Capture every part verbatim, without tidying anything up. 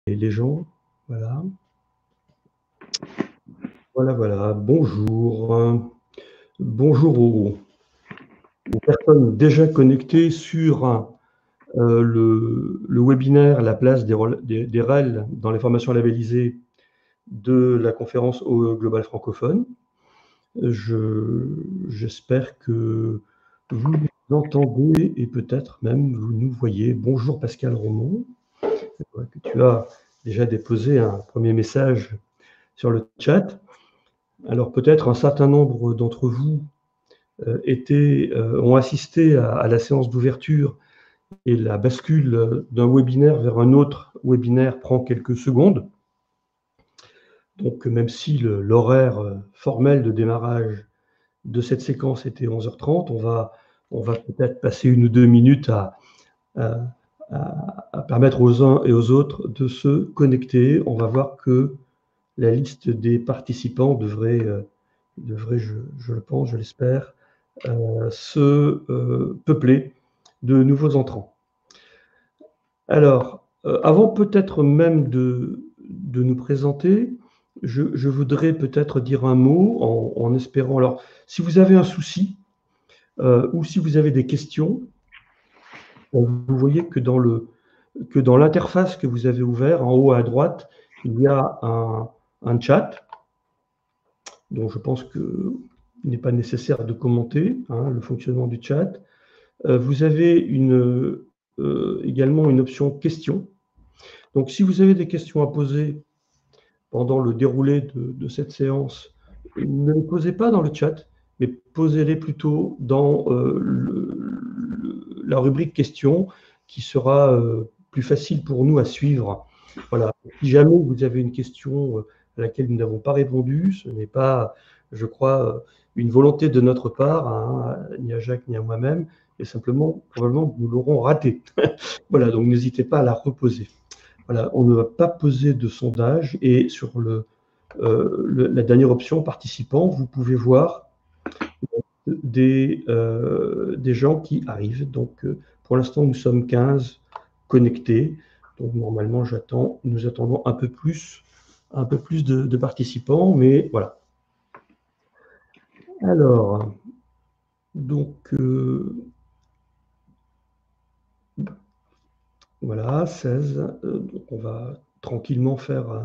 les gens. Voilà. Voilà, voilà. Bonjour. Bonjour aux, aux personnes déjà connectées sur euh, le, le webinaire La place des, des, des R E L dans les formations labellisées de la conférence au Global francophone. J'espère que vous nous entendez et peut-être même vous nous voyez. Bonjour Pascal Romont, que tu as déjà déposé un premier message sur le chat. Alors peut-être un certain nombre d'entre vous euh, étaient, euh, ont assisté à, à la séance d'ouverture et la bascule d'un webinaire vers un autre webinaire prend quelques secondes. Donc même si l'horaire formel de démarrage de cette séquence était onze heures trente, on va, on va peut-être passer une ou deux minutes à, à, à permettre aux uns et aux autres de se connecter. On va voir que la liste des participants devrait, euh, devrait je, je le pense, je l'espère, euh, se euh, peupler de nouveaux entrants. Alors, euh, avant peut-être même de, de nous présenter, je, je voudrais peut-être dire un mot en, en espérant. Alors, si vous avez un souci euh, ou si vous avez des questions, vous voyez que dans le que dans l'interface que vous avez ouvert, en haut à droite, il y a un, un chat. Donc je pense qu'il n'est pas nécessaire de commenter hein, le fonctionnement du chat. Euh, vous avez une, euh, également une option questions. Donc si vous avez des questions à poser pendant le déroulé de, de cette séance, ne les posez pas dans le chat, mais posez-les plutôt dans euh, le, le, la rubrique questions qui sera euh, plus facile pour nous à suivre. Voilà. Si jamais vous avez une question à laquelle nous n'avons pas répondu, ce n'est pas, je crois, une volonté de notre part, hein, ni à Jacques ni à moi-même, et simplement, probablement, nous l'aurons raté. Voilà, donc n'hésitez pas à la reposer. Voilà, on ne va pas poser de sondage et sur le, euh, le, la dernière option, participants, vous pouvez voir des, euh, des gens qui arrivent. Donc, euh, pour l'instant, nous sommes quinze connectés. Donc, normalement, j'attends, nous attendons un peu plus, un peu plus de, de participants, mais voilà. Alors, donc, euh, voilà, seize. Euh, donc, on va tranquillement faire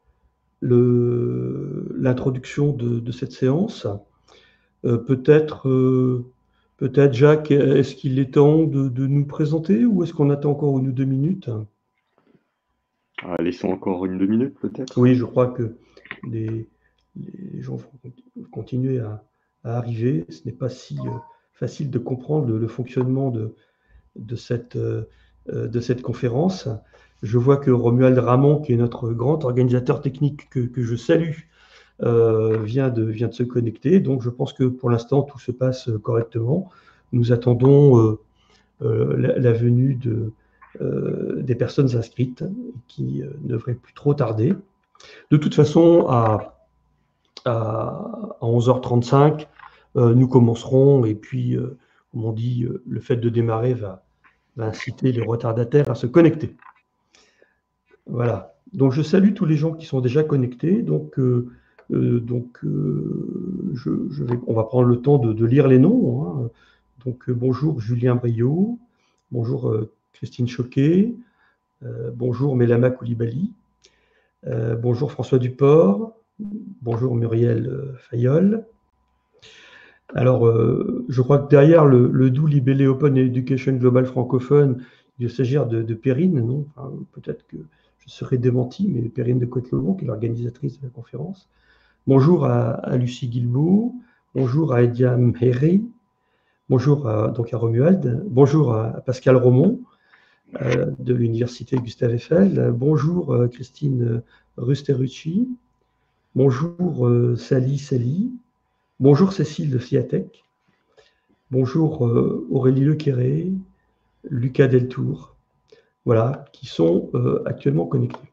l'introduction de, de cette séance. Euh, peut-être, euh, peut-être, Jacques, est-ce qu'il est temps de, de nous présenter ou est-ce qu'on attend encore une ou deux minutes? Ah, laissons encore une ou deux minutes, peut-être. Oui, je crois que les, les gens vont continuer à, à arriver. Ce n'est pas si euh, facile de comprendre le, le fonctionnement de, de, cette, euh, de cette conférence. Je vois que Romuald Ramon, qui est notre grand organisateur technique que, que je salue, Euh, vient, de, vient de se connecter. Donc, je pense que pour l'instant, tout se passe correctement. Nous attendons euh, euh, la, la venue de, euh, des personnes inscrites qui euh, ne devraient plus trop tarder. De toute façon, à, à, à onze heures trente-cinq, euh, nous commencerons et puis, euh, comme on dit, euh, le fait de démarrer va, va inciter les retardataires à se connecter. Voilà. Donc, je salue tous les gens qui sont déjà connectés. Donc, euh, Euh, donc, euh, je, je vais, on va prendre le temps de, de lire les noms. Hein. Donc, euh, bonjour Julien Briot, bonjour euh, Christine Choquet, euh, bonjour Mélama Koulibaly, euh, bonjour François Duport, bonjour Muriel euh, Fayol. Alors, euh, je crois que derrière le, le doux libellé Open Education Global francophone, il s'agit de, de Perrine, non enfin, peut-être que je serai démenti, mais Perrine de Coetlogon, qui est l'organisatrice de la conférence. Bonjour à, à Lucie Guilbault, bonjour à Edia Mheri, bonjour à, donc à Romuald, bonjour à Pascal Romont euh, de l'Université Gustave Eiffel, bonjour euh, Christine Rusterucci, bonjour euh, Sally Sally, bonjour Cécile de Fiatec, bonjour euh, Aurélie Lequéré, Lucas Deltour, voilà, qui sont euh, actuellement connectés.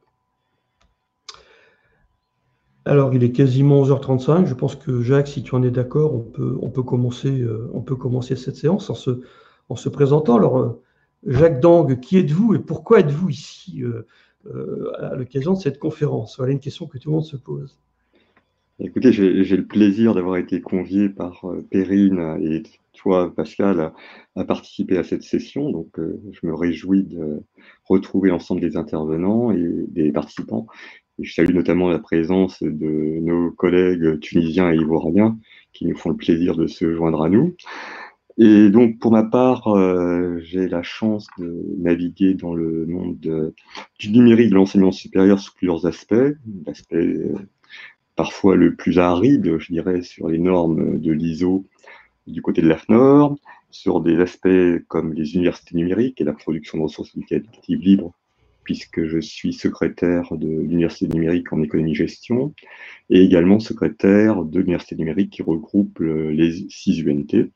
Alors, il est quasiment onze heures trente-cinq. Je pense que, Jacques, si tu en es d'accord, on peut, on peut commencer, euh, on peut commencer cette séance en se, en se présentant. Alors, euh, Jacques Dang, qui êtes-vous et pourquoi êtes-vous ici euh, euh, à l'occasion de cette conférence? Voilà une question que tout le monde se pose. Écoutez, j'ai j'ai le plaisir d'avoir été convié par euh, Perrine et toi, Pascal, à, à participer à cette session. Donc, euh, je me réjouis de retrouver l'ensemble des intervenants et des participants. Et je salue notamment la présence de nos collègues tunisiens et ivoiriens qui nous font le plaisir de se joindre à nous. Et donc, pour ma part, euh, j'ai la chance de naviguer dans le monde de- du numérique de l'enseignement supérieur sous plusieurs aspects. L'aspect euh, parfois le plus aride, je dirais, sur les normes de l'I S O du côté de l'A F N O R, sur des aspects comme les universités numériques et la production de ressources éducatives libres, puisque je suis secrétaire de l'université numérique en économie-gestion, et également secrétaire de l'université numérique qui regroupe les six U N T.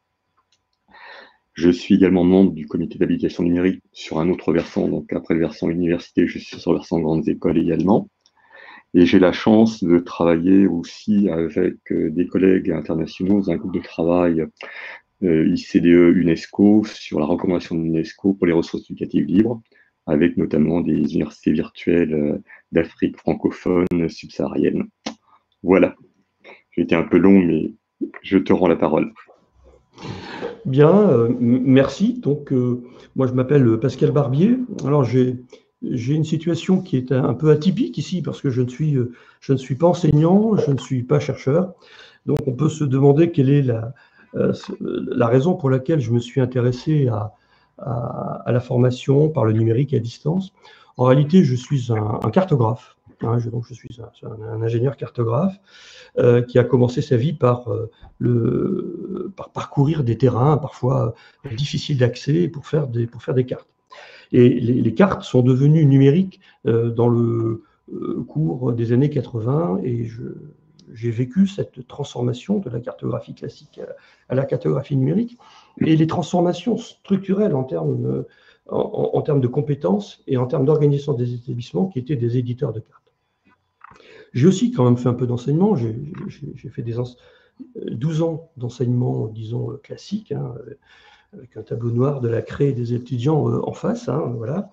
Je suis également membre du comité d'habilitation numérique sur un autre versant, donc après le versant université, je suis sur le versant grandes écoles également. Et j'ai la chance de travailler aussi avec des collègues internationaux dans un groupe de travail euh, I C D E UNESCO sur la recommandation de l'UNESCO pour les ressources éducatives libres, avec notamment des universités virtuelles euh, d'Afrique francophone subsaharienne. Voilà. J'ai été un peu long, mais je te rends la parole. Bien, euh, merci. Donc, euh, moi, je m'appelle Pascal Barbier. Alors, j'ai j'ai une situation qui est un peu atypique ici parce que je ne suis, euh, je ne suis pas enseignant, je ne suis pas chercheur. Donc, on peut se demander quelle est la, euh, la raison pour laquelle je me suis intéressé à, à, à la formation par le numérique à distance. En réalité, je suis un, un cartographe. Hein, je, donc, je suis un, un ingénieur cartographe. Euh, qui a commencé sa vie par, euh, le, par parcourir des terrains parfois euh, difficiles d'accès pour faire des, pour faire des cartes. Et les, les cartes sont devenues numériques euh, dans le euh, cours des années quatre-vingts et je, j'ai vécu cette transformation de la cartographie classique à, à la cartographie numérique et les transformations structurelles en termes, en, en termes de compétences et en termes d'organisation des établissements qui étaient des éditeurs de cartes. J'ai aussi quand même fait un peu d'enseignement. J'ai, j'ai, j'ai fait des douze ans d'enseignement, disons, classique, hein, avec un tableau noir de la craie des étudiants en face. Hein, voilà.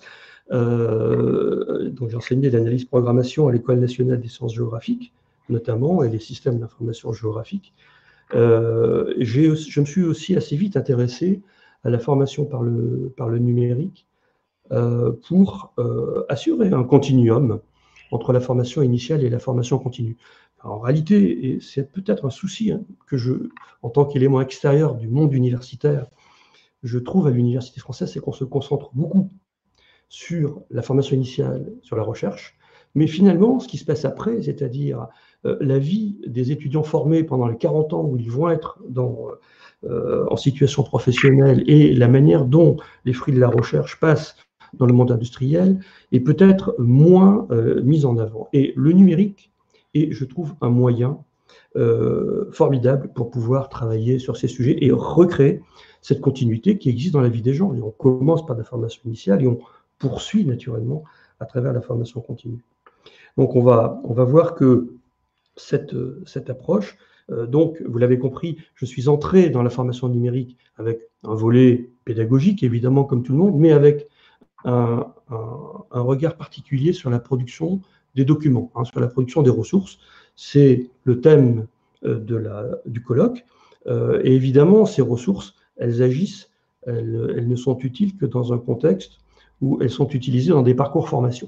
Euh, donc j'ai enseigné l'analyse programmation à l'École nationale des sciences géographiques, notamment, et les systèmes d'information géographique. Euh, j'ai, je me suis aussi assez vite intéressé à la formation par le, par le numérique euh, pour euh, assurer un continuum entre la formation initiale et la formation continue. Alors, en réalité, et c'est peut-être un souci hein, que je, en tant qu'élément extérieur du monde universitaire, je trouve à l'université française, c'est qu'on se concentre beaucoup sur la formation initiale, sur la recherche, mais finalement, ce qui se passe après, c'est-à-dire euh, la vie des étudiants formés pendant les quarante ans où ils vont être dans, euh, en situation professionnelle et la manière dont les fruits de la recherche passent dans le monde industriel est peut-être moins euh, mise en avant. Et le numérique est, je trouve, un moyen euh, formidable pour pouvoir travailler sur ces sujets et recréer cette continuité qui existe dans la vie des gens. Et on commence par la formation initiale et on poursuit naturellement à travers la formation continue. Donc on va, on va voir que cette, cette approche, euh, donc vous l'avez compris, je suis entré dans la formation numérique avec un volet pédagogique, évidemment comme tout le monde, mais avec un, un, un regard particulier sur la production des documents, hein, sur la production des ressources. C'est le thème euh, de la, du colloque. Euh, et évidemment, ces ressources, elles agissent, elles, elles ne sont utiles que dans un contexte où elles sont utilisées dans des parcours formation.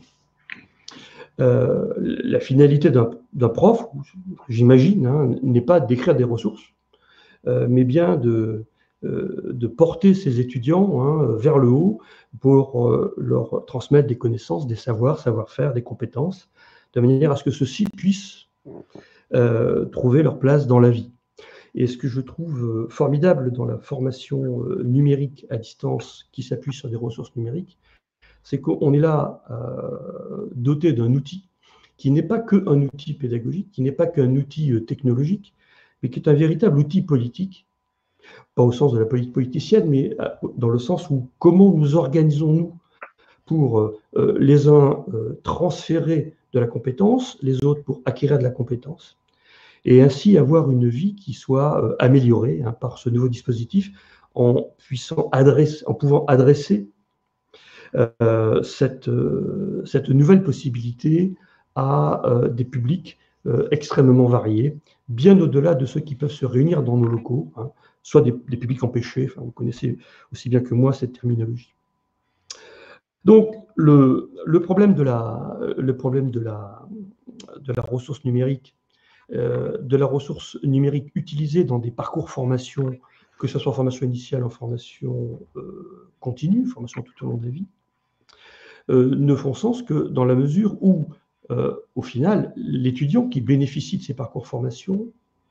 Euh, la finalité d'un, d'un prof, j'imagine, hein, n'est pas d'écrire des ressources, euh, mais bien de, euh, de porter ces étudiants hein, vers le haut pour euh, leur transmettre des connaissances, des savoirs, savoir-faire, des compétences, de manière à ce que ceux-ci puissent euh, trouver leur place dans la vie. Et ce que je trouve formidable dans la formation numérique à distance qui s'appuie sur des ressources numériques, c'est qu'on est là euh, doté d'un outil qui n'est pas qu'un outil pédagogique, qui n'est pas qu'un outil technologique, mais qui est un véritable outil politique, pas au sens de la politique politicienne, mais dans le sens où comment nous organisons-nous pour euh, les uns euh, transférer de la compétence, les autres pour acquérir de la compétence, et ainsi avoir une vie qui soit euh, améliorée hein, par ce nouveau dispositif en, puissant adresser, en pouvant adresser euh, cette, euh, cette nouvelle possibilité à euh, des publics euh, extrêmement variés, bien au-delà de ceux qui peuvent se réunir dans nos locaux, hein, soit des, des publics empêchés, enfin, vous connaissez aussi bien que moi cette terminologie. Donc, le, le problème, de la, le problème de, la, de la ressource numérique, euh, de la ressource numérique utilisée dans des parcours formation, que ce soit en formation initiale, en formation euh, continue, formation tout au long de la vie, euh, ne font sens que dans la mesure où, euh, au final, l'étudiant qui bénéficie de ces parcours formation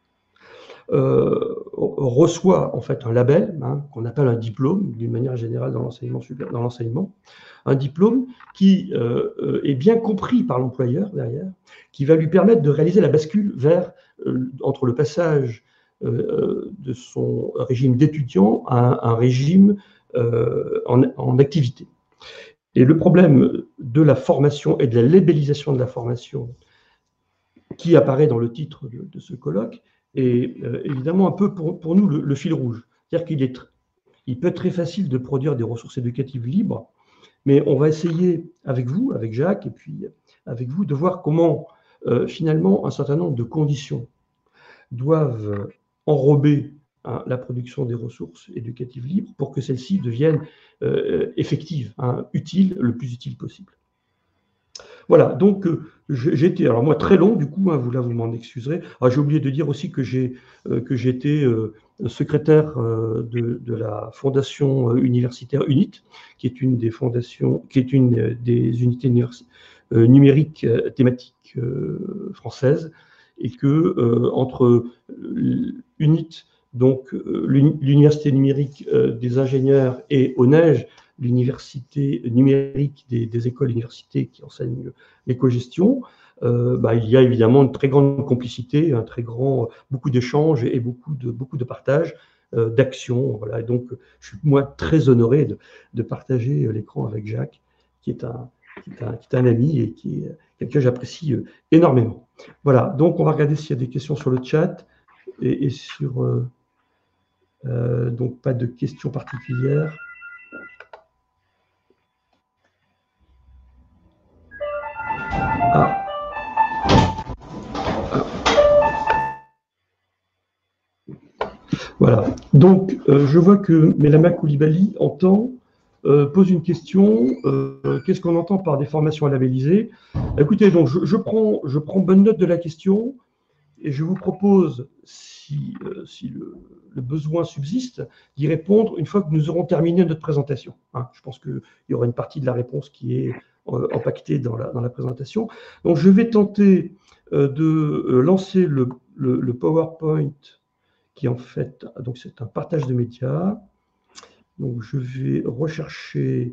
Euh, reçoit en fait un label, hein, qu'on appelle un diplôme, d'une manière générale dans l'enseignement, dans l'enseignement, un diplôme qui euh, est bien compris par l'employeur derrière, qui va lui permettre de réaliser la bascule vers, euh, entre le passage euh, de son régime d'étudiant à un régime euh, en, en activité. Et le problème de la formation et de la labellisation de la formation qui apparaît dans le titre de, de ce colloque, est euh, évidemment un peu pour, pour nous le, le fil rouge. C'est-à-dire qu'il est, il peut être très facile de produire des ressources éducatives libres, mais on va essayer avec vous, avec Jacques, et puis avec vous, de voir comment euh, finalement un certain nombre de conditions doivent enrober hein, la production des ressources éducatives libres pour que celles-ci deviennent euh, effectives, hein, utiles, le plus utile possible. Voilà, donc euh, j'ai été, alors moi très long du coup, hein, vous là vous m'en excuserez. Ah, j'ai oublié de dire aussi que j'ai euh, que j'étais euh, secrétaire euh, de, de la fondation euh, universitaire U N I T, qui est une des fondations, qui est une euh, des unités euh, numériques euh, thématiques euh, françaises, et que euh, entre U N I T, donc euh, l'université numérique euh, des ingénieurs, et O N E G, l'université numérique des, des écoles universités qui enseignent l'éco-gestion, euh, bah, il y a évidemment une très grande complicité, un très grand, beaucoup d'échanges et beaucoup de, beaucoup de partage, euh, d'actions. Voilà. Et donc, je suis moi très honoré de, de partager l'écran avec Jacques, qui est, un, qui, est un, qui est un ami et qui est quelqu'un que j'apprécie énormément. Voilà, donc on va regarder s'il y a des questions sur le chat et, et sur... Euh, euh, donc pas de questions particulières. Ah. Ah. Voilà. Donc, euh, je vois que Mélama Koulibaly entend, euh, pose une question. Euh, Qu'est-ce qu'on entend par des formations à labelliser? Écoutez, donc je, je, prends, je prends bonne note de la question et je vous propose, si, euh, si le, le besoin subsiste, d'y répondre une fois que nous aurons terminé notre présentation. Hein, je pense qu'il y aura une partie de la réponse qui est euh, empaquetée dans la, dans la présentation. Donc, je vais tenter euh, de euh, lancer le, le, le PowerPoint, qui en fait, donc c'est un partage de médias. Donc je vais rechercher,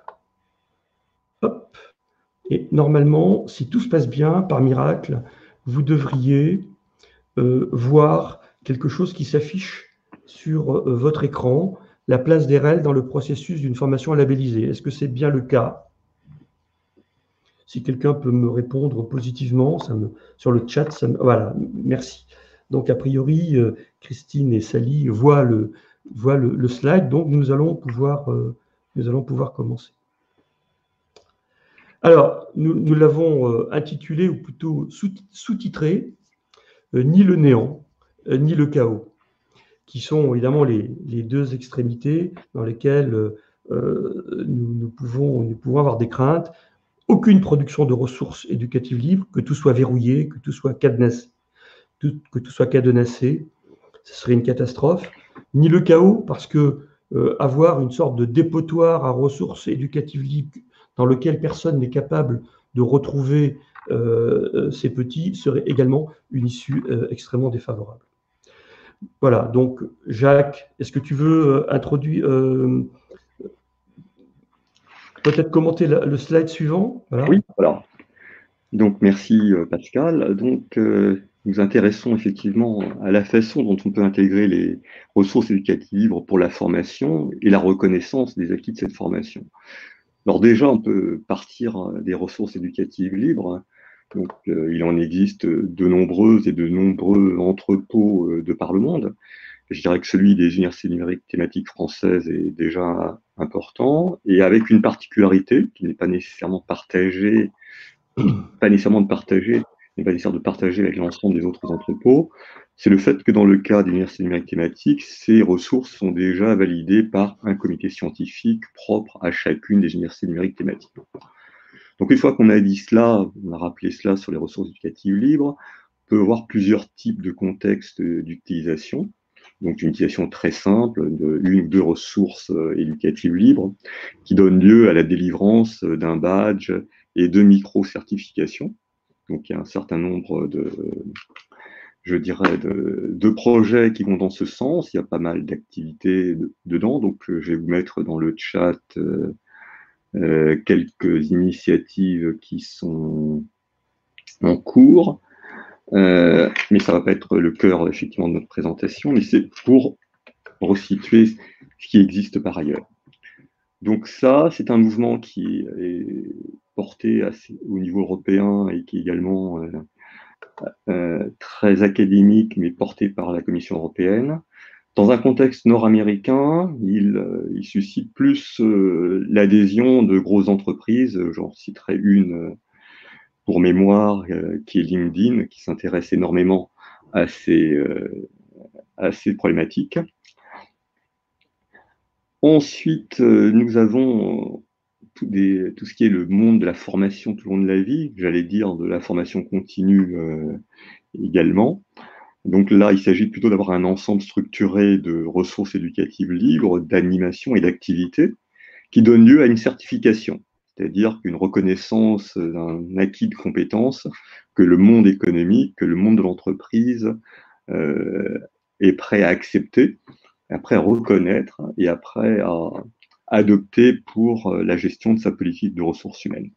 hop, et normalement, si tout se passe bien, par miracle, vous devriez euh, voir quelque chose qui s'affiche sur euh, votre écran, la place des R E L dans le processus d'une formation labellisée. Est-ce que c'est bien le cas? Si quelqu'un peut me répondre positivement, ça me, sur le chat, ça me, voilà, merci. Donc, a priori, euh, Christine et Sally voient le, voient le, le slide, donc nous allons pouvoir, euh, nous allons pouvoir commencer. Alors, nous, nous l'avons euh, intitulé, ou plutôt sous-titré, euh, ni le néant, euh, ni le chaos, qui sont évidemment les, les deux extrémités dans lesquelles euh, nous, nous, pouvons, nous pouvons avoir des craintes. Aucune production de ressources éducatives libres, que tout soit verrouillé, que tout soit cadenassé, tout, que tout soit cadenassé, ce serait une catastrophe. Ni le chaos, parce que euh, avoir une sorte de dépotoir à ressources éducatives libres dans lequel personne n'est capable de retrouver euh, ses petits serait également une issue euh, extrêmement défavorable. Voilà, donc Jacques, est-ce que tu veux euh, introduire, euh, peut-être commenter la, le slide suivant? Voilà. Oui, voilà. Donc merci Pascal. Donc euh, nous intéressons effectivement à la façon dont on peut intégrer les ressources éducatives libres pour la formation et la reconnaissance des acquis de cette formation. Alors déjà, on peut partir des ressources éducatives libres. Donc euh, il en existe de nombreuses et de nombreux entrepôts euh, de par le monde. Je dirais que celui des universités numériques thématiques françaises est déjà important, et avec une particularité qui n'est pas nécessairement partagée, pas nécessairement de partager, n'est pas nécessaire de partager avec l'ensemble des autres entrepôts, c'est le fait que dans le cas des universités numériques thématiques, ces ressources sont déjà validées par un comité scientifique propre à chacune des universités numériques thématiques. Donc une fois qu'on a dit cela, on a rappelé cela sur les ressources éducatives libres, on peut voir plusieurs types de contextes d'utilisation. Donc une utilisation très simple de une ou deux ressources éducatives libres qui donnent lieu à la délivrance d'un badge et de micro-certifications. Donc il y a un certain nombre de, je dirais, de, de projets qui vont dans ce sens. Il y a pas mal d'activités de, dedans. Donc je vais vous mettre dans le chat euh, euh, quelques initiatives qui sont en cours. Euh, mais ça ne va pas être le cœur effectivement de notre présentation, mais c'est pour resituer ce qui existe par ailleurs. Donc ça, c'est un mouvement qui est porté assez, au niveau européen et qui est également euh, euh, très académique, mais porté par la Commission européenne. Dans un contexte nord-américain, il, euh, il suscite plus euh, l'adhésion de grosses entreprises. J'en citerai une euh, pour mémoire, euh, qui est LinkedIn, qui s'intéresse énormément à ces, euh, à ces problématiques. Ensuite, euh, nous avons tout, des, tout ce qui est le monde de la formation tout au long de la vie, j'allais dire de la formation continue euh, également. Donc là, il s'agit plutôt d'avoir un ensemble structuré de ressources éducatives libres, d'animations et d'activités qui donnent lieu à une certification. C'est-à-dire qu'une reconnaissance d'un acquis de compétences que le monde économique, que le monde de l'entreprise euh, est prêt à accepter, après à reconnaître et après à adopter pour la gestion de sa politique de ressources humaines.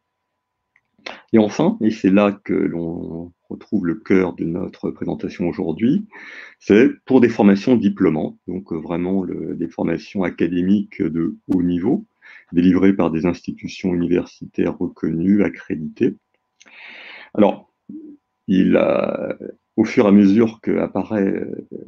Et enfin, et c'est là que l'on retrouve le cœur de notre présentation aujourd'hui, c'est pour des formations diplômantes, donc vraiment le, des formations académiques de haut niveau, délivrées par des institutions universitaires reconnues, accréditées. Alors, il a, au fur et à mesure qu'apparaissent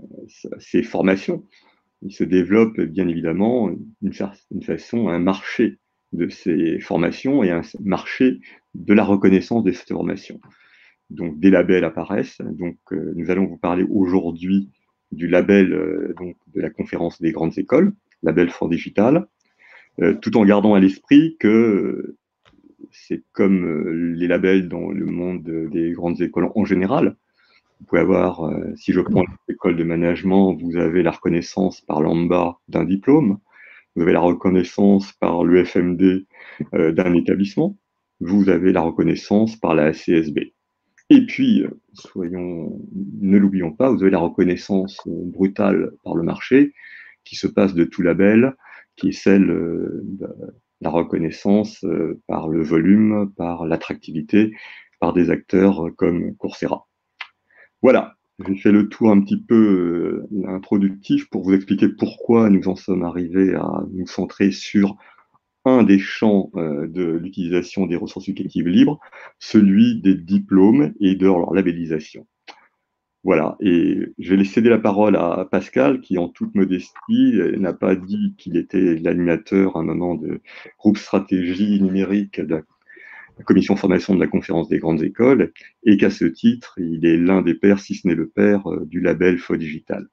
ces formations, il se développe bien évidemment d'une certaine façon un marché de ces formations et un marché de la reconnaissance de ces formations. Donc des labels apparaissent. Donc euh, nous allons vous parler aujourd'hui du label euh, donc, de la conférence des grandes écoles, label Fort Digital, euh, tout en gardant à l'esprit que euh, c'est comme euh, les labels dans le monde des grandes écoles en général. Vous pouvez avoir, euh, si je prends l'école de management, vous avez la reconnaissance par l'AMBA d'un diplôme, vous avez la reconnaissance par l'U F M D euh, d'un établissement, vous avez la reconnaissance par la C S B. Et puis, soyons, ne l'oublions pas, vous avez la reconnaissance brutale par le marché qui se passe de tout label, qui est celle de la reconnaissance par le volume, par l'attractivité, par des acteurs comme Coursera. Voilà, j'ai fait le tour un petit peu introductif pour vous expliquer pourquoi nous en sommes arrivés à nous centrer sur un des champs euh, de l'utilisation des ressources éducatives libres, celui des diplômes et de leur labellisation. Voilà, et je vais céder la parole à Pascal, qui en toute modestie n'a pas dit qu'il était l'animateur à un moment de groupe stratégie numérique de la commission formation de la conférence des grandes écoles, et qu'à ce titre, il est l'un des pères, si ce n'est le père, du label Fort Digital.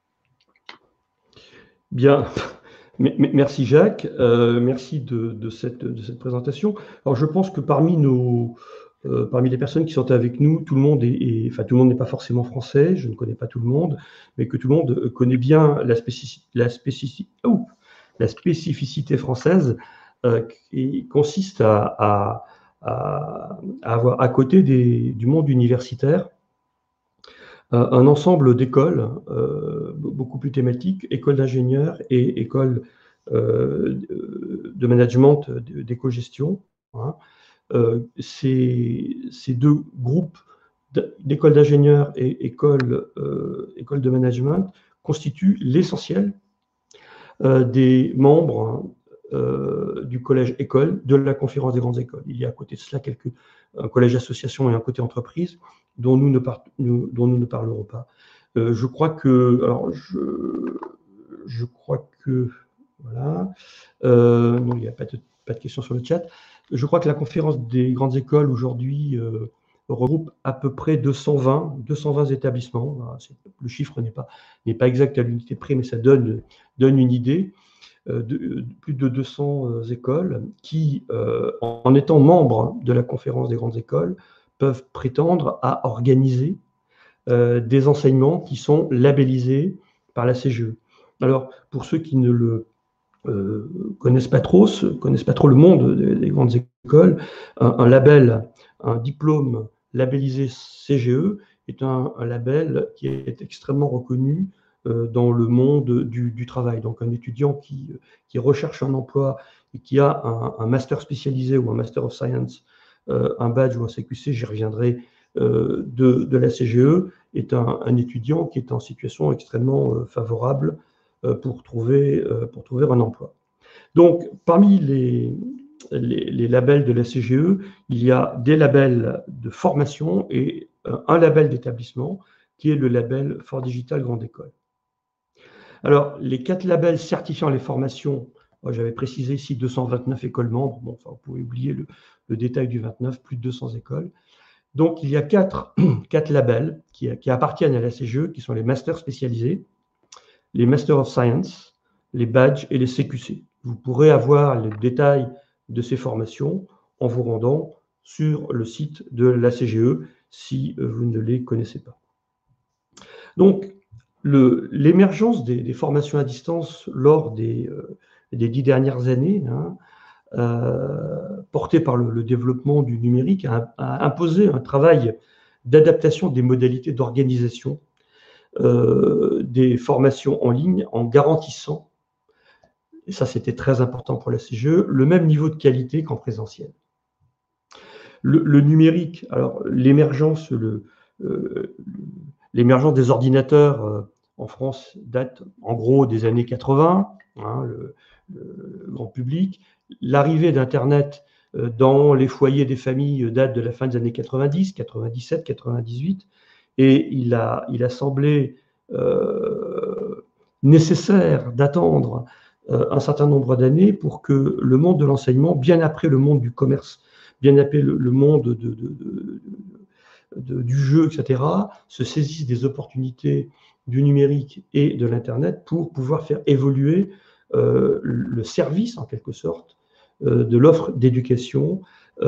Bien. Merci Jacques, euh, merci de, de, cette, de cette présentation. Alors je pense que parmi, nos, euh, parmi les personnes qui sont avec nous, tout le monde est, est enfin tout le monde n'est pas forcément français, je ne connais pas tout le monde, mais que tout le monde connaît bien la, spécifici, la, spécifici, oh, la spécificité française euh, qui consiste à, à, à, à avoir à côté des, du monde universitaire un ensemble d'écoles euh, beaucoup plus thématiques, écoles d'ingénieurs et écoles euh, de management, d'éco-gestion. Hein. Euh, ces, ces deux groupes d'écoles d'ingénieurs et écoles, euh, écoles de management constituent l'essentiel euh, des membres hein, euh, du collège école de la conférence des grandes écoles. Il y a à côté de cela quelques, un collège association et un côté entreprise dont nous ne, par, nous, dont nous ne parlerons pas. Euh, je crois que, alors je, je crois que, Voilà. Euh, non, il n'y a pas de, pas de questions sur le chat. Je crois que la conférence des grandes écoles aujourd'hui euh, regroupe à peu près deux cent vingt, deux cent vingt établissements. Voilà, le chiffre n'est pas, n'est pas exact à l'unité près, mais ça donne, donne une idée. Euh, de, de, plus de deux cents euh, écoles qui, euh, en étant membres de la conférence des grandes écoles, peuvent prétendre à organiser euh, des enseignements qui sont labellisés par la C G E. Alors, pour ceux qui ne le euh, connaissent pas trop, se, connaissent pas trop le monde des, des grandes écoles, un, un label, un diplôme labellisé C G E est un, un label qui est extrêmement reconnu euh, dans le monde du, du travail. Donc, un étudiant qui, qui recherche un emploi et qui a un, un master spécialisé ou un master of science, euh, un badge ou un C Q C, j'y reviendrai, euh, de, de la C G E, est un, un étudiant qui est en situation extrêmement euh, favorable pour trouver, pour trouver un emploi. Donc, parmi les, les, les labels de la C G E, il y a des labels de formation et un label d'établissement qui est le label Fort Digital Grande École. Alors, les quatre labels certifiant les formations, j'avais précisé ici deux cent vingt-neuf écoles membres, bon, enfin, vous pouvez oublier le, le détail du vingt-neuf, plus de deux cents écoles. Donc, il y a quatre, quatre labels qui, qui appartiennent à la C G E, qui sont les masters spécialisés, les Master of Science, les badges et les C Q C. Vous pourrez avoir les détails de ces formations en vous rendant sur le site de la C G E si vous ne les connaissez pas. Donc, l'émergence des, des formations à distance lors des, euh, des dix dernières années, hein, euh, portée par le, le développement du numérique, a, a imposé un travail d'adaptation des modalités d'organisation Euh, des formations en ligne en garantissant, et ça c'était très important pour la C G E, le même niveau de qualité qu'en présentiel. Le, le numérique, alors l'émergence le, euh, l'émergence des ordinateurs euh, en France date en gros des années quatre-vingts, hein, le, le grand public. L'arrivée d'Internet euh, dans les foyers des familles date de la fin des années quatre-vingt-dix, quatre-vingt-dix-sept, quatre-vingt-dix-huit. Et il a, il a semblé euh, nécessaire d'attendre euh, un certain nombre d'années pour que le monde de l'enseignement, bien après le monde du commerce, bien après le, le monde de, de, de, de, du jeu, et cetera, se saisisse des opportunités du numérique et de l'Internet pour pouvoir faire évoluer euh, le service, en quelque sorte, euh, de l'offre d'éducation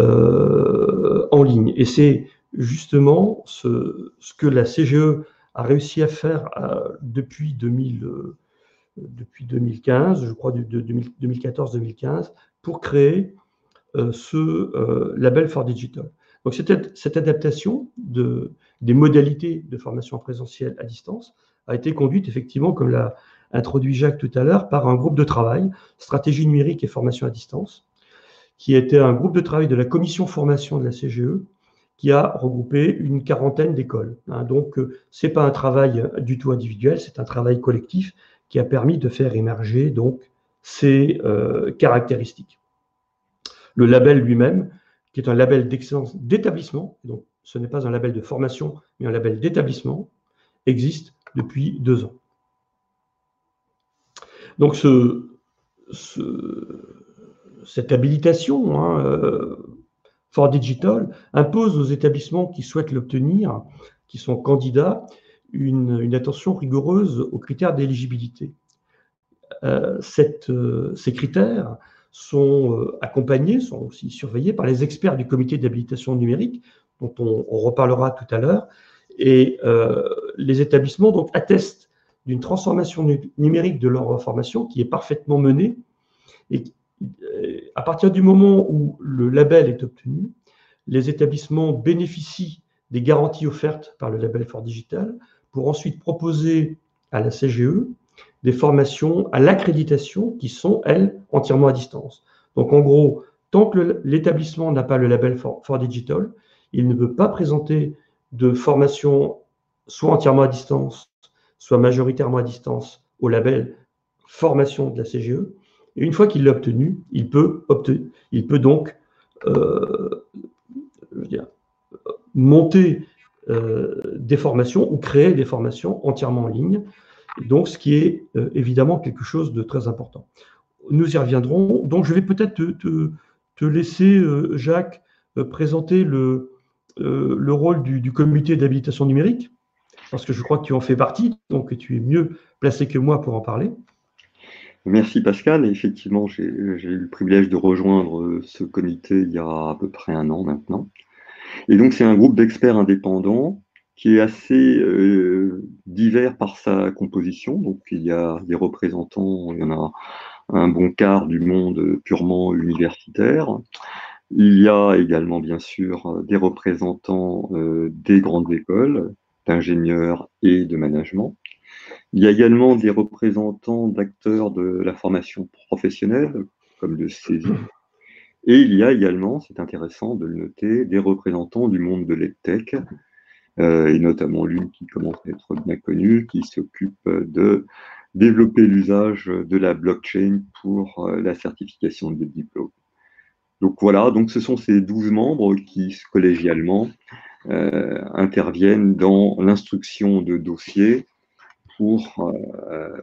euh, en ligne. Et c'est justement ce, ce que la C G E a réussi à faire euh, depuis, deux mille, euh, depuis deux mille quinze, je crois de, de deux mille quatorze deux mille quinze, pour créer euh, ce euh, label Fort Digital. Donc cette, cette adaptation de, des modalités de formation en présentiel à distance a été conduite effectivement, comme l'a introduit Jacques tout à l'heure, par un groupe de travail, stratégie numérique et formation à distance, qui était un groupe de travail de la commission formation de la C G E, qui a regroupé une quarantaine d'écoles. Hein, donc, ce n'est pas un travail du tout individuel, c'est un travail collectif qui a permis de faire émerger donc, ces euh, caractéristiques. Le label lui-même, qui est un label d'excellence d'établissement, donc ce n'est pas un label de formation, mais un label d'établissement, existe depuis deux ans. Donc, ce, ce, cette habilitation, hein, euh, Fort Digital impose aux établissements qui souhaitent l'obtenir, qui sont candidats, une, une attention rigoureuse aux critères d'éligibilité. Euh, euh, ces critères sont euh, accompagnés, sont aussi surveillés par les experts du comité d'habilitation numérique, dont on, on reparlera tout à l'heure, et euh, les établissements donc attestent d'une transformation numérique de leur formation qui est parfaitement menée, et à partir du moment où le label est obtenu, les établissements bénéficient des garanties offertes par le label Fort Digital pour ensuite proposer à la C G E des formations à l'accréditation qui sont, elles, entièrement à distance. Donc, en gros, tant que l'établissement n'a pas le label Fort, Fort Digital, il ne peut pas présenter de formation soit entièrement à distance, soit majoritairement à distance au label formation de la C G E. Et une fois qu'il l'a obtenu, il peut, obtenir, il peut donc euh, je veux dire, monter euh, des formations ou créer des formations entièrement en ligne. Donc, ce qui est euh, évidemment quelque chose de très important. nous y reviendrons. Donc, je vais peut-être te, te, te laisser, euh, Jacques, euh, présenter le, euh, le rôle du, du comité d'habilitation numérique, parce que je crois que tu en fais partie, donc tu es mieux placé que moi pour en parler. Merci Pascal. Et effectivement, j'ai eu le privilège de rejoindre ce comité il y a à peu près un an maintenant. Et donc, c'est un groupe d'experts indépendants qui est assez euh, divers par sa composition. Donc, il y a des représentants, il y en a un bon quart du monde purement universitaire. Il y a également, bien sûr, des représentants euh, des grandes écoles, d'ingénieurs et de management. Il y a également des représentants d'acteurs de la formation professionnelle, comme le C E S I. Et il y a également, c'est intéressant de le noter, des représentants du monde de l'EdTech, euh, et notamment l'une qui commence à être bien connue, qui s'occupe de développer l'usage de la blockchain pour euh, la certification des diplômes. Donc voilà, donc ce sont ces douze membres qui, collégialement, euh, interviennent dans l'instruction de dossiers pour, euh,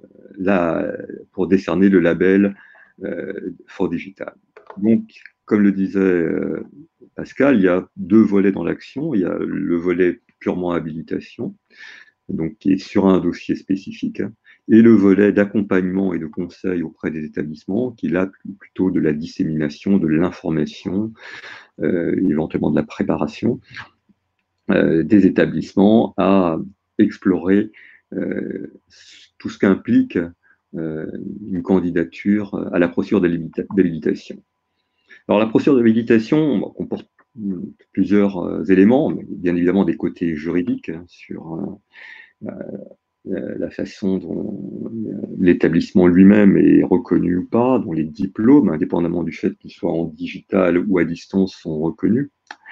la, pour décerner le label euh, For Digital. Donc, comme le disait euh, Pascal, il y a deux volets dans l'action. Il y a le volet purement habilitation, donc qui est sur un dossier spécifique, et le volet d'accompagnement et de conseil auprès des établissements, qui est là plutôt de la dissémination, de l'information, euh, éventuellement de la préparation euh, des établissements à explorer euh, tout ce qu'implique euh, une candidature à la procédure d'habilitation. Alors la procédure d'habilitation bon, comporte plusieurs euh, éléments, mais bien évidemment des côtés juridiques hein, sur euh, euh, la façon dont l'établissement lui-même est reconnu ou pas, dont les diplômes, indépendamment du fait qu'ils soient en digital ou à distance, sont reconnus.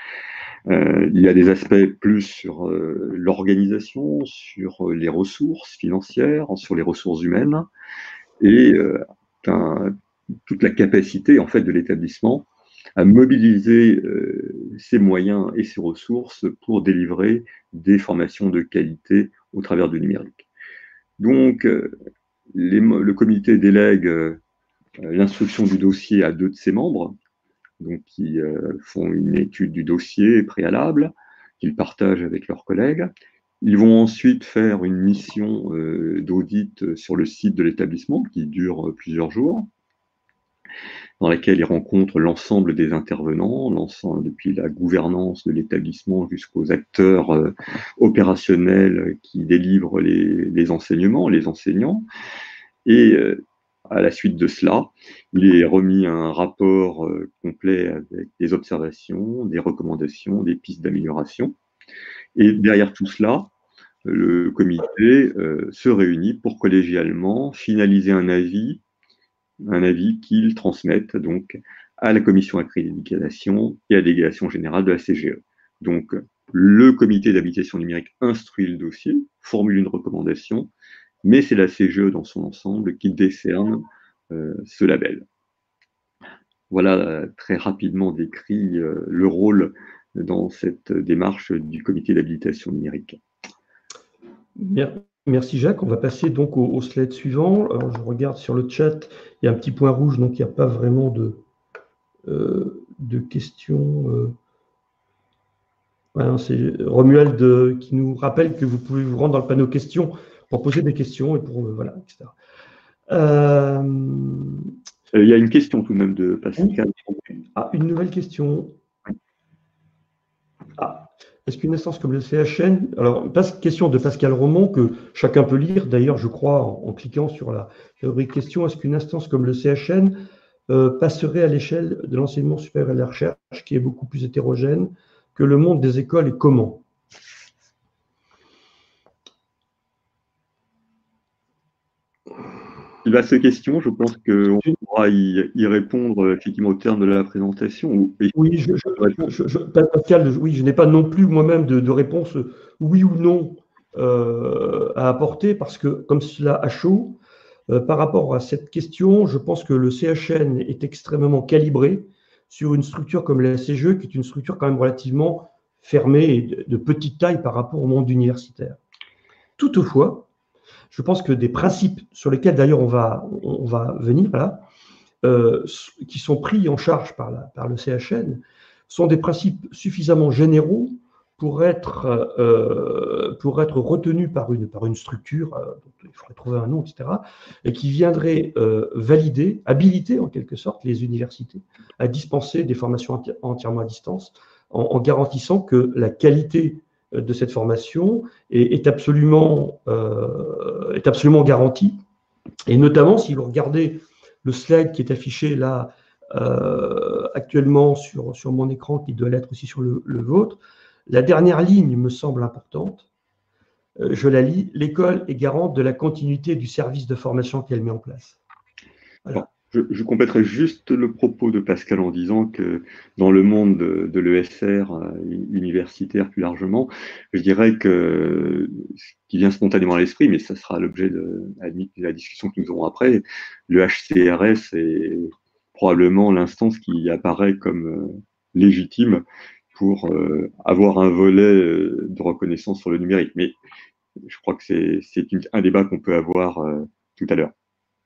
Euh, il y a des aspects plus sur euh, l'organisation, sur euh, les ressources financières, sur les ressources humaines, et euh, un, toute la capacité en fait de l'établissement à mobiliser euh, ses moyens et ses ressources pour délivrer des formations de qualité au travers du numérique. Donc, euh, les, le comité délègue euh, l'instruction du dossier à deux de ses membres, donc qui euh, font une étude du dossier préalable, qu'ils partagent avec leurs collègues. Ils vont ensuite faire une mission euh, d'audit sur le site de l'établissement qui dure plusieurs jours, dans laquelle ils rencontrent l'ensemble des intervenants, l'ensemble depuis la gouvernance de l'établissement jusqu'aux acteurs euh, opérationnels qui délivrent les, les enseignements, les enseignants. Et euh, à la suite de cela, il est remis un rapport euh, complet avec des observations, des recommandations, des pistes d'amélioration. Et derrière tout cela, le comité euh, se réunit pour collégialement finaliser un avis, un avis qu'il transmette donc à la commission accréditation et à la délégation générale de la C G E. Donc, le comité d'habilitation numérique instruit le dossier, formule une recommandation, mais c'est la C G E dans son ensemble qui décerne euh, ce label. Voilà euh, très rapidement décrit euh, le rôle dans cette démarche du comité d'habilitation numérique. Merci Jacques. On va passer donc au, au slide suivant. Alors, je regarde sur le chat, il y a un petit point rouge, donc il n'y a pas vraiment de, euh, de questions. Euh... Voilà, c'est Romuald euh, qui nous rappelle que vous pouvez vous rendre dans le panneau questions pour poser des questions et pour euh, voilà, et cetera. Euh... Il y a une question tout de même de Pascal. Ah, une nouvelle question. Ah. Est-ce qu'une instance comme le C H N, alors question de Pascal Romont que chacun peut lire, d'ailleurs je crois en, en cliquant sur la rubrique question, est-ce qu'une instance comme le C H N euh, passerait à l'échelle de l'enseignement supérieur et de la recherche qui est beaucoup plus hétérogène que le monde des écoles et comment? Vaste question, je pense qu'on pourra y, y répondre effectivement au terme de la présentation. Oui, je, je, je, je, Pascal, oui, je n'ai pas non plus moi-même de, de réponse oui ou non euh, à apporter parce que comme cela à chaud, euh, par rapport à cette question, je pense que le C H N est extrêmement calibré sur une structure comme la C G E qui est une structure quand même relativement fermée et de, de petite taille par rapport au monde universitaire. Toutefois, je pense que des principes sur lesquels d'ailleurs on va, on va venir là, euh, qui sont pris en charge par, la, par le C H N, sont des principes suffisamment généraux pour être, euh, pour être retenus par une, par une structure, euh, il faudrait trouver un nom, et cetera, et qui viendrait euh, valider, habiliter en quelque sorte les universités à dispenser des formations enti entièrement à distance, en, en garantissant que la qualité de cette formation est, est, absolument, euh, est absolument garantie. Et notamment, si vous regardez le slide qui est affiché là euh, actuellement sur, sur mon écran, qui doit l'être aussi sur le, le vôtre, la dernière ligne me semble importante. Euh, je la lis. L'école est garante de la continuité du service de formation qu'elle met en place. Voilà. Je, je compléterai juste le propos de Pascal en disant que dans le monde de, de l'E S R euh, universitaire plus largement, je dirais que ce qui vient spontanément à l'esprit, mais ça sera l'objet de, de la discussion que nous aurons après, le H C R S est probablement l'instance qui apparaît comme euh, légitime pour euh, avoir un volet euh, de reconnaissance sur le numérique. Mais je crois que c'est un débat qu'on peut avoir euh, tout à l'heure.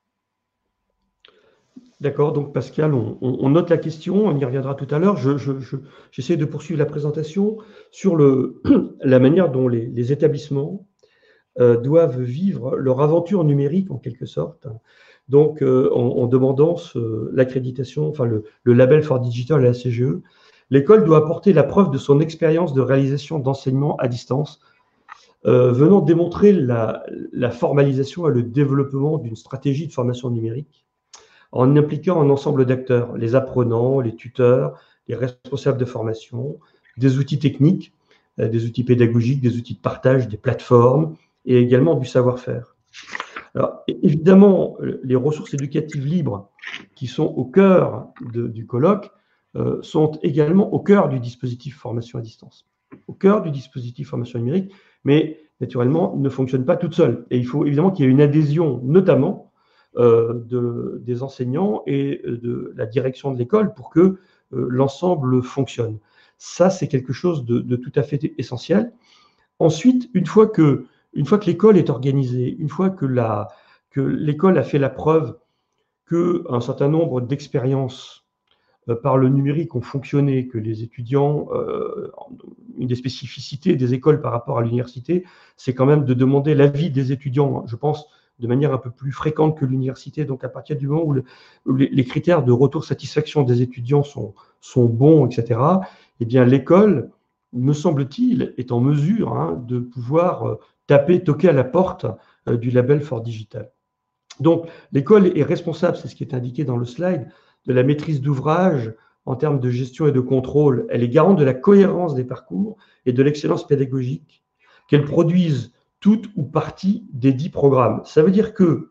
D'accord, donc Pascal, on, on note la question, on y reviendra tout à l'heure. Je, je, je, j'essaie de poursuivre la présentation sur le, la manière dont les, les établissements euh, doivent vivre leur aventure numérique en quelque sorte. Donc, euh, en, en demandant l'accréditation, enfin le, le label for Digital à la C G E, l'école doit apporter la preuve de son expérience de réalisation d'enseignement à distance, euh, venant démontrer la, la formalisation et le développement d'une stratégie de formation numérique en impliquant un ensemble d'acteurs, les apprenants, les tuteurs, les responsables de formation, des outils techniques, euh, des outils pédagogiques, des outils de partage, des plateformes et également du savoir-faire. Alors, évidemment, les ressources éducatives libres qui sont au cœur de, du colloque euh, sont également au cœur du dispositif formation à distance, au cœur du dispositif formation numérique, mais naturellement ne fonctionnent pas toutes seules. Et il faut évidemment qu'il y ait une adhésion, notamment euh, de, des enseignants et de la direction de l'école pour que euh, l'ensemble fonctionne. Ça, c'est quelque chose de, de tout à fait essentiel. Ensuite, une fois que Une fois que l'école est organisée, une fois que l'école a fait la preuve qu'un certain nombre d'expériences euh, par le numérique ont fonctionné, que les étudiants, euh, une des spécificités des écoles par rapport à l'université, c'est quand même de demander l'avis des étudiants, je pense, de manière un peu plus fréquente que l'université. Donc, à partir du moment où, le, où les, les critères de retour satisfaction des étudiants sont, sont bons, et cetera, eh bien, l'école, me semble-t-il, est en mesure hein, de pouvoir euh, taper, toquer à la porte euh, du label for Digital. Donc, l'école est responsable, c'est ce qui est indiqué dans le slide, de la maîtrise d'ouvrage en termes de gestion et de contrôle. Elle est garante de la cohérence des parcours et de l'excellence pédagogique, qu'elle produise toute ou partie des dix programmes. Ça veut dire que,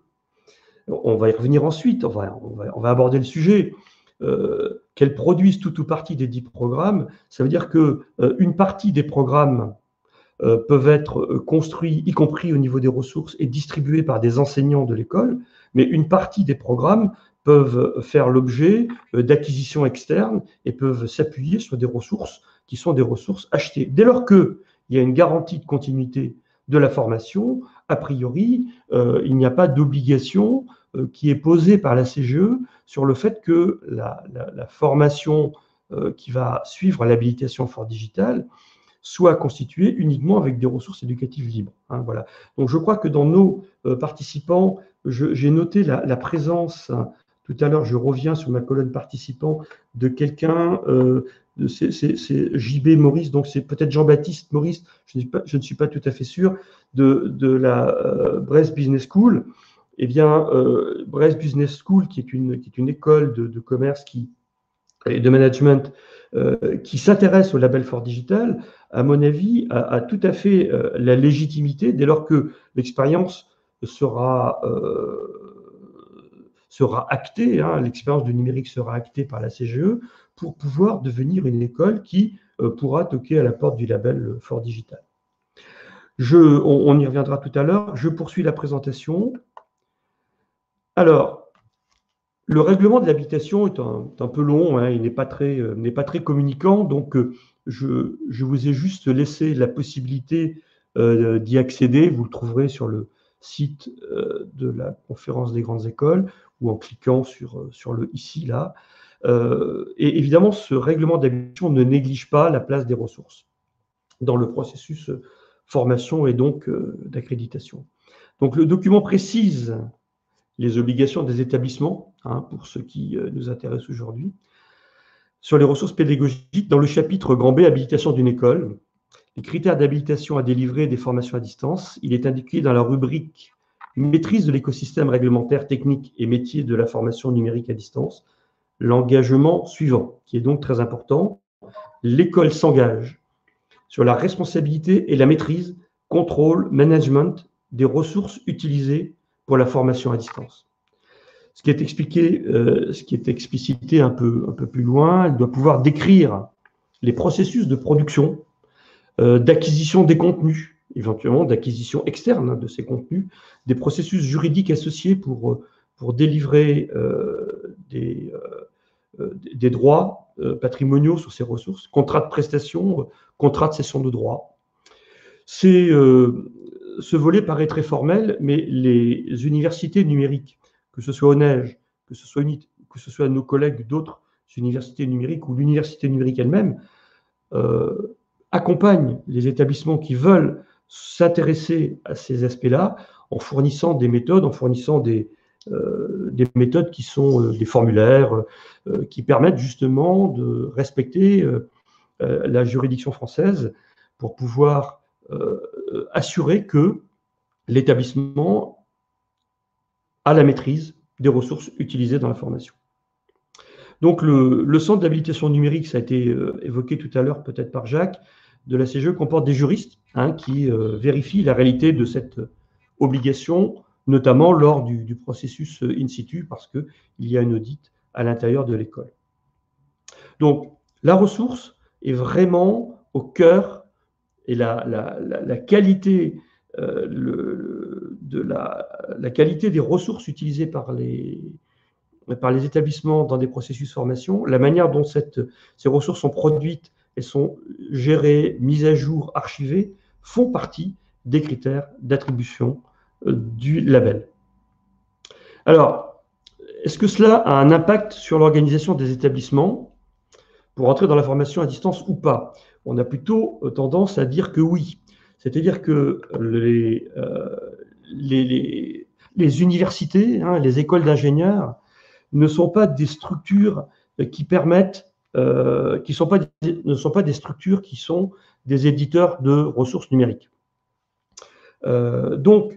on va y revenir ensuite, on va, on va, on va aborder le sujet, euh, qu'elle produise toute ou partie des dix programmes, ça veut dire que euh, une partie des programmes Euh, peuvent être construits, y compris au niveau des ressources, et distribués par des enseignants de l'école, mais une partie des programmes peuvent faire l'objet d'acquisitions externes et peuvent s'appuyer sur des ressources qui sont des ressources achetées. Dès lors qu'il y a une garantie de continuité de la formation, a priori, euh, il n'y a pas d'obligation euh, qui est posée par la C G E sur le fait que la, la, la formation euh, qui va suivre l'habilitation for Digital soit constituée uniquement avec des ressources éducatives libres. Hein, voilà. Donc, je crois que dans nos euh, participants, j'ai noté la, la présence, hein, tout à l'heure, je reviens sur ma colonne participants, de quelqu'un, euh, c'est J B Maurice, donc c'est peut-être Jean-Baptiste Maurice, je, pas, je ne suis pas tout à fait sûr, de, de la euh, Brest Business School. Eh bien, euh, Brest Business School, qui est une, qui est une école de, de commerce qui, et de management euh, qui s'intéresse au label for Digital, à mon avis, a, a tout à fait euh, la légitimité dès lors que l'expérience sera, euh, sera actée, hein, l'expérience du numérique sera actée par la C G E pour pouvoir devenir une école qui euh, pourra toquer à la porte du label for Digital. Je, on, on y reviendra tout à l'heure. Je poursuis la présentation. Alors, le règlement de l'habilitation est un, est un peu long, hein, il n'est pas, euh, n'est pas très communicant, donc euh, je, je vous ai juste laissé la possibilité euh, d'y accéder. Vous le trouverez sur le site euh, de la conférence des grandes écoles ou en cliquant sur, sur le ici, là. Euh, et évidemment, ce règlement d'habilitation ne néglige pas la place des ressources dans le processus formation et donc euh, d'accréditation. Donc le document précise les obligations des établissements, hein, pour ceux qui euh, nous intéressent aujourd'hui, sur les ressources pédagogiques dans le chapitre grand B, habilitation d'une école. Les critères d'habilitation à délivrer des formations à distance, il est indiqué dans la rubrique maîtrise de l'écosystème réglementaire, technique et métier de la formation numérique à distance, l'engagement suivant, qui est donc très important. L'école s'engage sur la responsabilité et la maîtrise, contrôle, management des ressources utilisées pour la formation à distance. Ce qui est expliqué, euh, ce qui est explicité un peu, un peu plus loin, elle doit pouvoir décrire les processus de production, euh, d'acquisition des contenus, éventuellement d'acquisition externe, hein, de ces contenus, des processus juridiques associés pour, pour délivrer euh, des, euh, des droits euh, patrimoniaux sur ces ressources, contrats de prestation, contrats de cession de droits. C'est, euh, ce volet paraît très formel, mais les universités numériques, que ce soit ONEGE, que ce soit U N I T, que ce soit nos collègues d'autres universités numériques ou l'université numérique elle-même, euh, accompagnent les établissements qui veulent s'intéresser à ces aspects-là en fournissant des méthodes, en fournissant des, euh, des méthodes qui sont euh, des formulaires euh, qui permettent justement de respecter euh, euh, la juridiction française pour pouvoir euh, assurer que l'établissement a la maîtrise des ressources utilisées dans la formation. Donc le, le centre d'habilitation numérique, ça a été euh, évoqué tout à l'heure peut-être par Jacques, de la C G E comporte des juristes, hein, qui euh, vérifient la réalité de cette obligation, notamment lors du, du processus in situ, parce qu'il y a une audit à l'intérieur de l'école. Donc la ressource est vraiment au cœur, et la, la, la, la qualité, euh, le, de la, la qualité des ressources utilisées par les, par les établissements dans des processus de formation, la manière dont cette, ces ressources sont produites, elles sont gérées, mises à jour, archivées, font partie des critères d'attribution euh, du label. Alors, est-ce que cela a un impact sur l'organisation des établissements pour entrer dans la formation à distance ou pas? On a plutôt tendance à dire que oui. C'est-à-dire que les, euh, les, les, les universités, hein, les écoles d'ingénieurs, ne sont pas des structures qui permettent, euh, qui sont pas, ne sont pas des structures qui sont des éditeurs de ressources numériques. Euh, donc,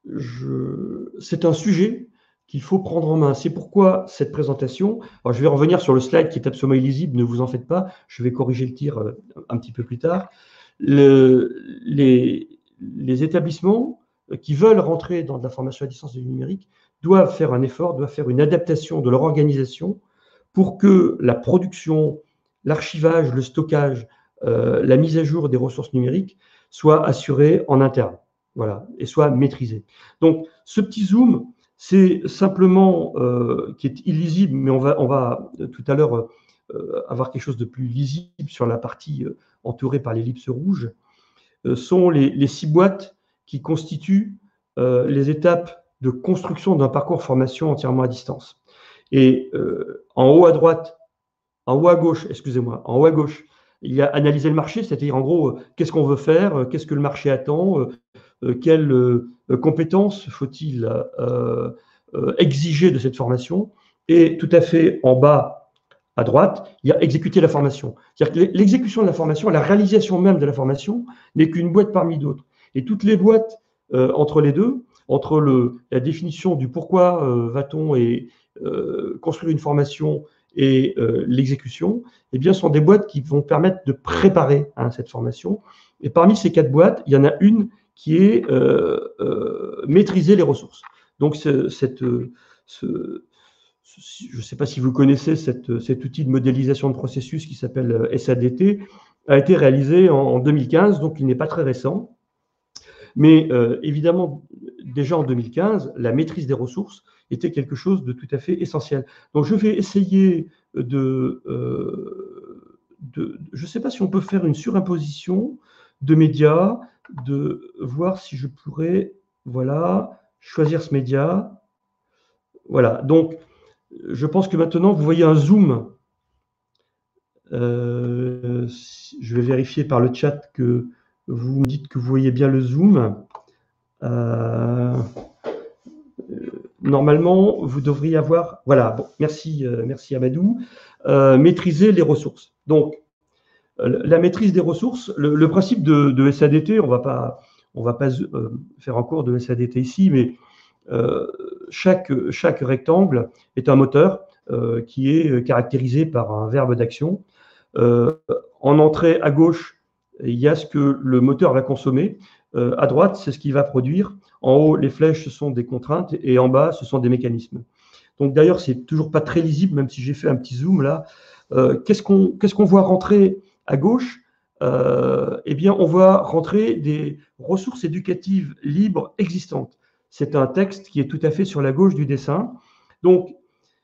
c'est un sujet qu'il faut prendre en main. C'est pourquoi cette présentation, alors je vais revenir sur le slide qui est absolument illisible, ne vous en faites pas, je vais corriger le tir un petit peu plus tard. Le, les, les établissements qui veulent rentrer dans de la formation à distance et du numérique doivent faire un effort, doivent faire une adaptation de leur organisation pour que la production, l'archivage, le stockage, euh, la mise à jour des ressources numériques soient assurés en interne, voilà, et soient maîtrisés. Donc, ce petit zoom, c'est simplement, euh, qui est illisible, mais on va, on va tout à l'heure euh, avoir quelque chose de plus lisible sur la partie euh, entourée par l'ellipse rouge, euh, sont les, les six boîtes qui constituent euh, les étapes de construction d'un parcours formation entièrement à distance. Et euh, en haut à droite, en haut à gauche, excusez-moi, en haut à gauche, il y a analyser le marché, c'est-à-dire en gros, euh, qu'est-ce qu'on veut faire, euh, qu'est-ce que le marché attend, euh, euh, quelles euh, compétences faut-il euh, euh, exiger de cette formation. Et tout à fait en bas à droite, il y a exécuter la formation. C'est-à-dire que l'exécution de la formation, la réalisation même de la formation n'est qu'une boîte parmi d'autres. Et toutes les boîtes euh, entre les deux, entre le, la définition du pourquoi euh, va-t-on et euh, construire une formation et euh, l'exécution, eh bien, sont des boîtes qui vont permettre de préparer hein, cette formation. Et parmi ces quatre boîtes, il y en a une qui est euh, euh, maîtriser les ressources. Donc, ce, cette, ce, ce, je ne sais pas si vous connaissez cette, cet outil de modélisation de processus qui s'appelle S A D T, a été réalisé en, en deux mille quinze, donc il n'est pas très récent. Mais euh, évidemment, déjà en deux mille quinze, la maîtrise des ressources était quelque chose de tout à fait essentiel. Donc, je vais essayer de, euh, de je ne sais pas si on peut faire une surimposition de médias, de voir si je pourrais Voilà, choisir ce média. Voilà, donc je pense que maintenant vous voyez un zoom. Euh, je vais vérifier par le chat que vous me dites que vous voyez bien le zoom. Euh, normalement, vous devriez avoir. Voilà, bon, merci, euh, merci Amadou. Euh, maîtriser les ressources. Donc, euh, la maîtrise des ressources, le, le principe de, de S A D T, on va pas, on va pas euh, faire un cours de S A D T ici, mais euh, chaque, chaque rectangle est un moteur euh, qui est caractérisé par un verbe d'action. Euh, en entrée à gauche, il y a ce que le moteur va consommer. Euh, à droite, c'est ce qu'il va produire. En haut, les flèches, ce sont des contraintes et en bas, ce sont des mécanismes. Donc d'ailleurs, c'est toujours pas très lisible, même si j'ai fait un petit zoom là. Euh, qu'est-ce qu'on qu'est-ce qu'on voit rentrer à gauche? euh, Eh bien, on voit rentrer des ressources éducatives libres existantes. C'est un texte qui est tout à fait sur la gauche du dessin. Donc,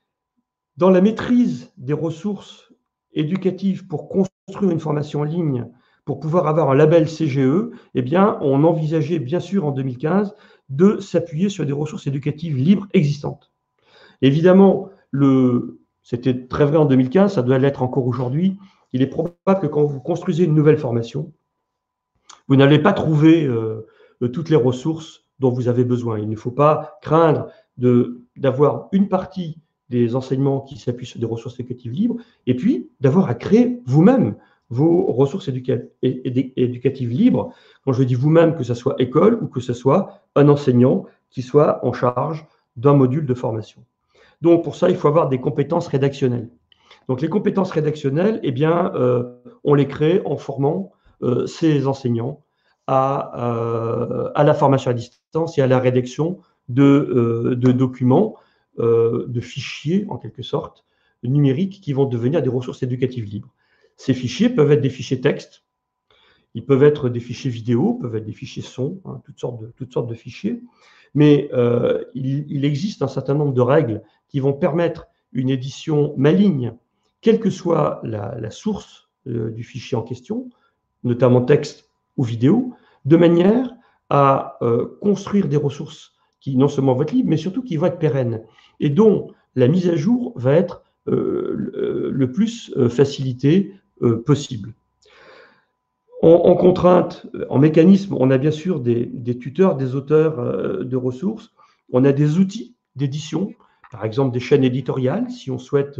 dans la maîtrise des ressources éducatives pour construire une formation en ligne, pour pouvoir avoir un label C G E, eh bien, on envisageait bien sûr en deux mille quinze de s'appuyer sur des ressources éducatives libres existantes. Évidemment, le, c'était très vrai en deux mille quinze, ça doit l'être encore aujourd'hui. Il est probable que quand vous construisez une nouvelle formation, vous n'allez pas trouver euh, toutes les ressources dont vous avez besoin. Il ne faut pas craindre de, d'avoir une partie des enseignements qui s'appuient sur des ressources éducatives libres, et puis d'avoir à créer vous-même vos ressources éduca- éducatives libres. Quand je dis vous-même, que ce soit école ou que ce soit un enseignant qui soit en charge d'un module de formation. Donc, pour ça, il faut avoir des compétences rédactionnelles. Donc, les compétences rédactionnelles, eh bien, euh, on les crée en formant euh, ces enseignants à, euh, à la formation à distance et à la rédaction de, euh, de documents, euh, de fichiers, en quelque sorte, numériques qui vont devenir des ressources éducatives libres. Ces fichiers peuvent être des fichiers texte, ils peuvent être des fichiers vidéo, peuvent être des fichiers son, hein, toutes, sortes de, toutes sortes de fichiers. Mais euh, il, il existe un certain nombre de règles qui vont permettre une édition maligne, quelle que soit la, la source euh, du fichier en question, notamment texte ou vidéo, de manière à euh, construire des ressources qui non seulement vont être libres, mais surtout qui vont être pérennes, et dont la mise à jour va être euh, le, le plus euh, facilitée euh, possible. En, en contrainte, en mécanisme, on a bien sûr des, des tuteurs, des auteurs euh, de ressources. On a des outils d'édition, par exemple des chaînes éditoriales, si on souhaite,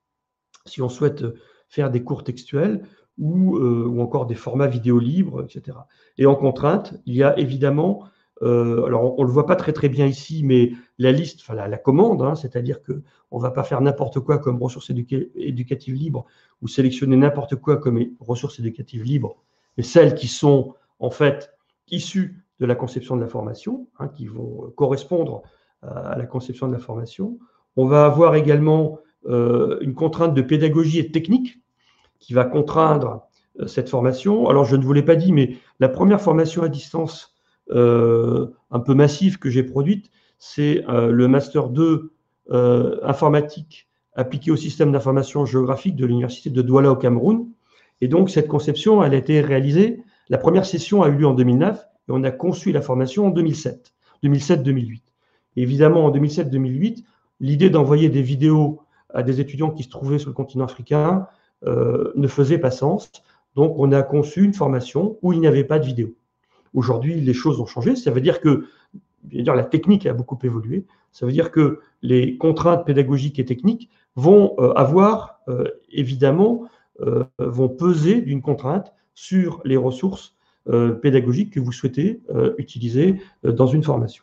si on souhaite faire des cours textuels, ou, euh, ou encore des formats vidéo libres, et cetera. Et en contrainte, il y a évidemment, euh, alors on ne le voit pas très très bien ici, mais la liste, enfin la, la commande, hein, c'est-à-dire qu'on ne va pas faire n'importe quoi comme ressources éduca- éducatives libres ou sélectionner n'importe quoi comme ressources éducatives libres, mais celles qui sont en fait issues de la conception de la formation, hein, qui vont correspondre à la conception de la formation. On va avoir également euh, une contrainte de pédagogie et de technique qui va contraindre euh, cette formation. Alors, je ne vous l'ai pas dit, mais la première formation à distance euh, un peu massive que j'ai produite, c'est euh, le Master deux euh, informatique appliqué au système d'information géographique de l'Université de Douala au Cameroun. Et donc, cette conception, elle a été réalisée. La première session a eu lieu en deux mille neuf et on a conçu la formation en deux mille sept, deux mille sept deux mille huit. Et évidemment, en deux mille sept deux mille huit, l'idée d'envoyer des vidéos à des étudiants qui se trouvaient sur le continent africain euh, ne faisait pas sens. Donc, on a conçu une formation où il n'y avait pas de vidéo. Aujourd'hui, les choses ont changé. Ça veut dire que bien dire, la technique a beaucoup évolué. Ça veut dire que les contraintes pédagogiques et techniques vont euh, avoir, euh, évidemment, euh, vont peser d'une contrainte sur les ressources euh, pédagogiques que vous souhaitez euh, utiliser euh, dans une formation.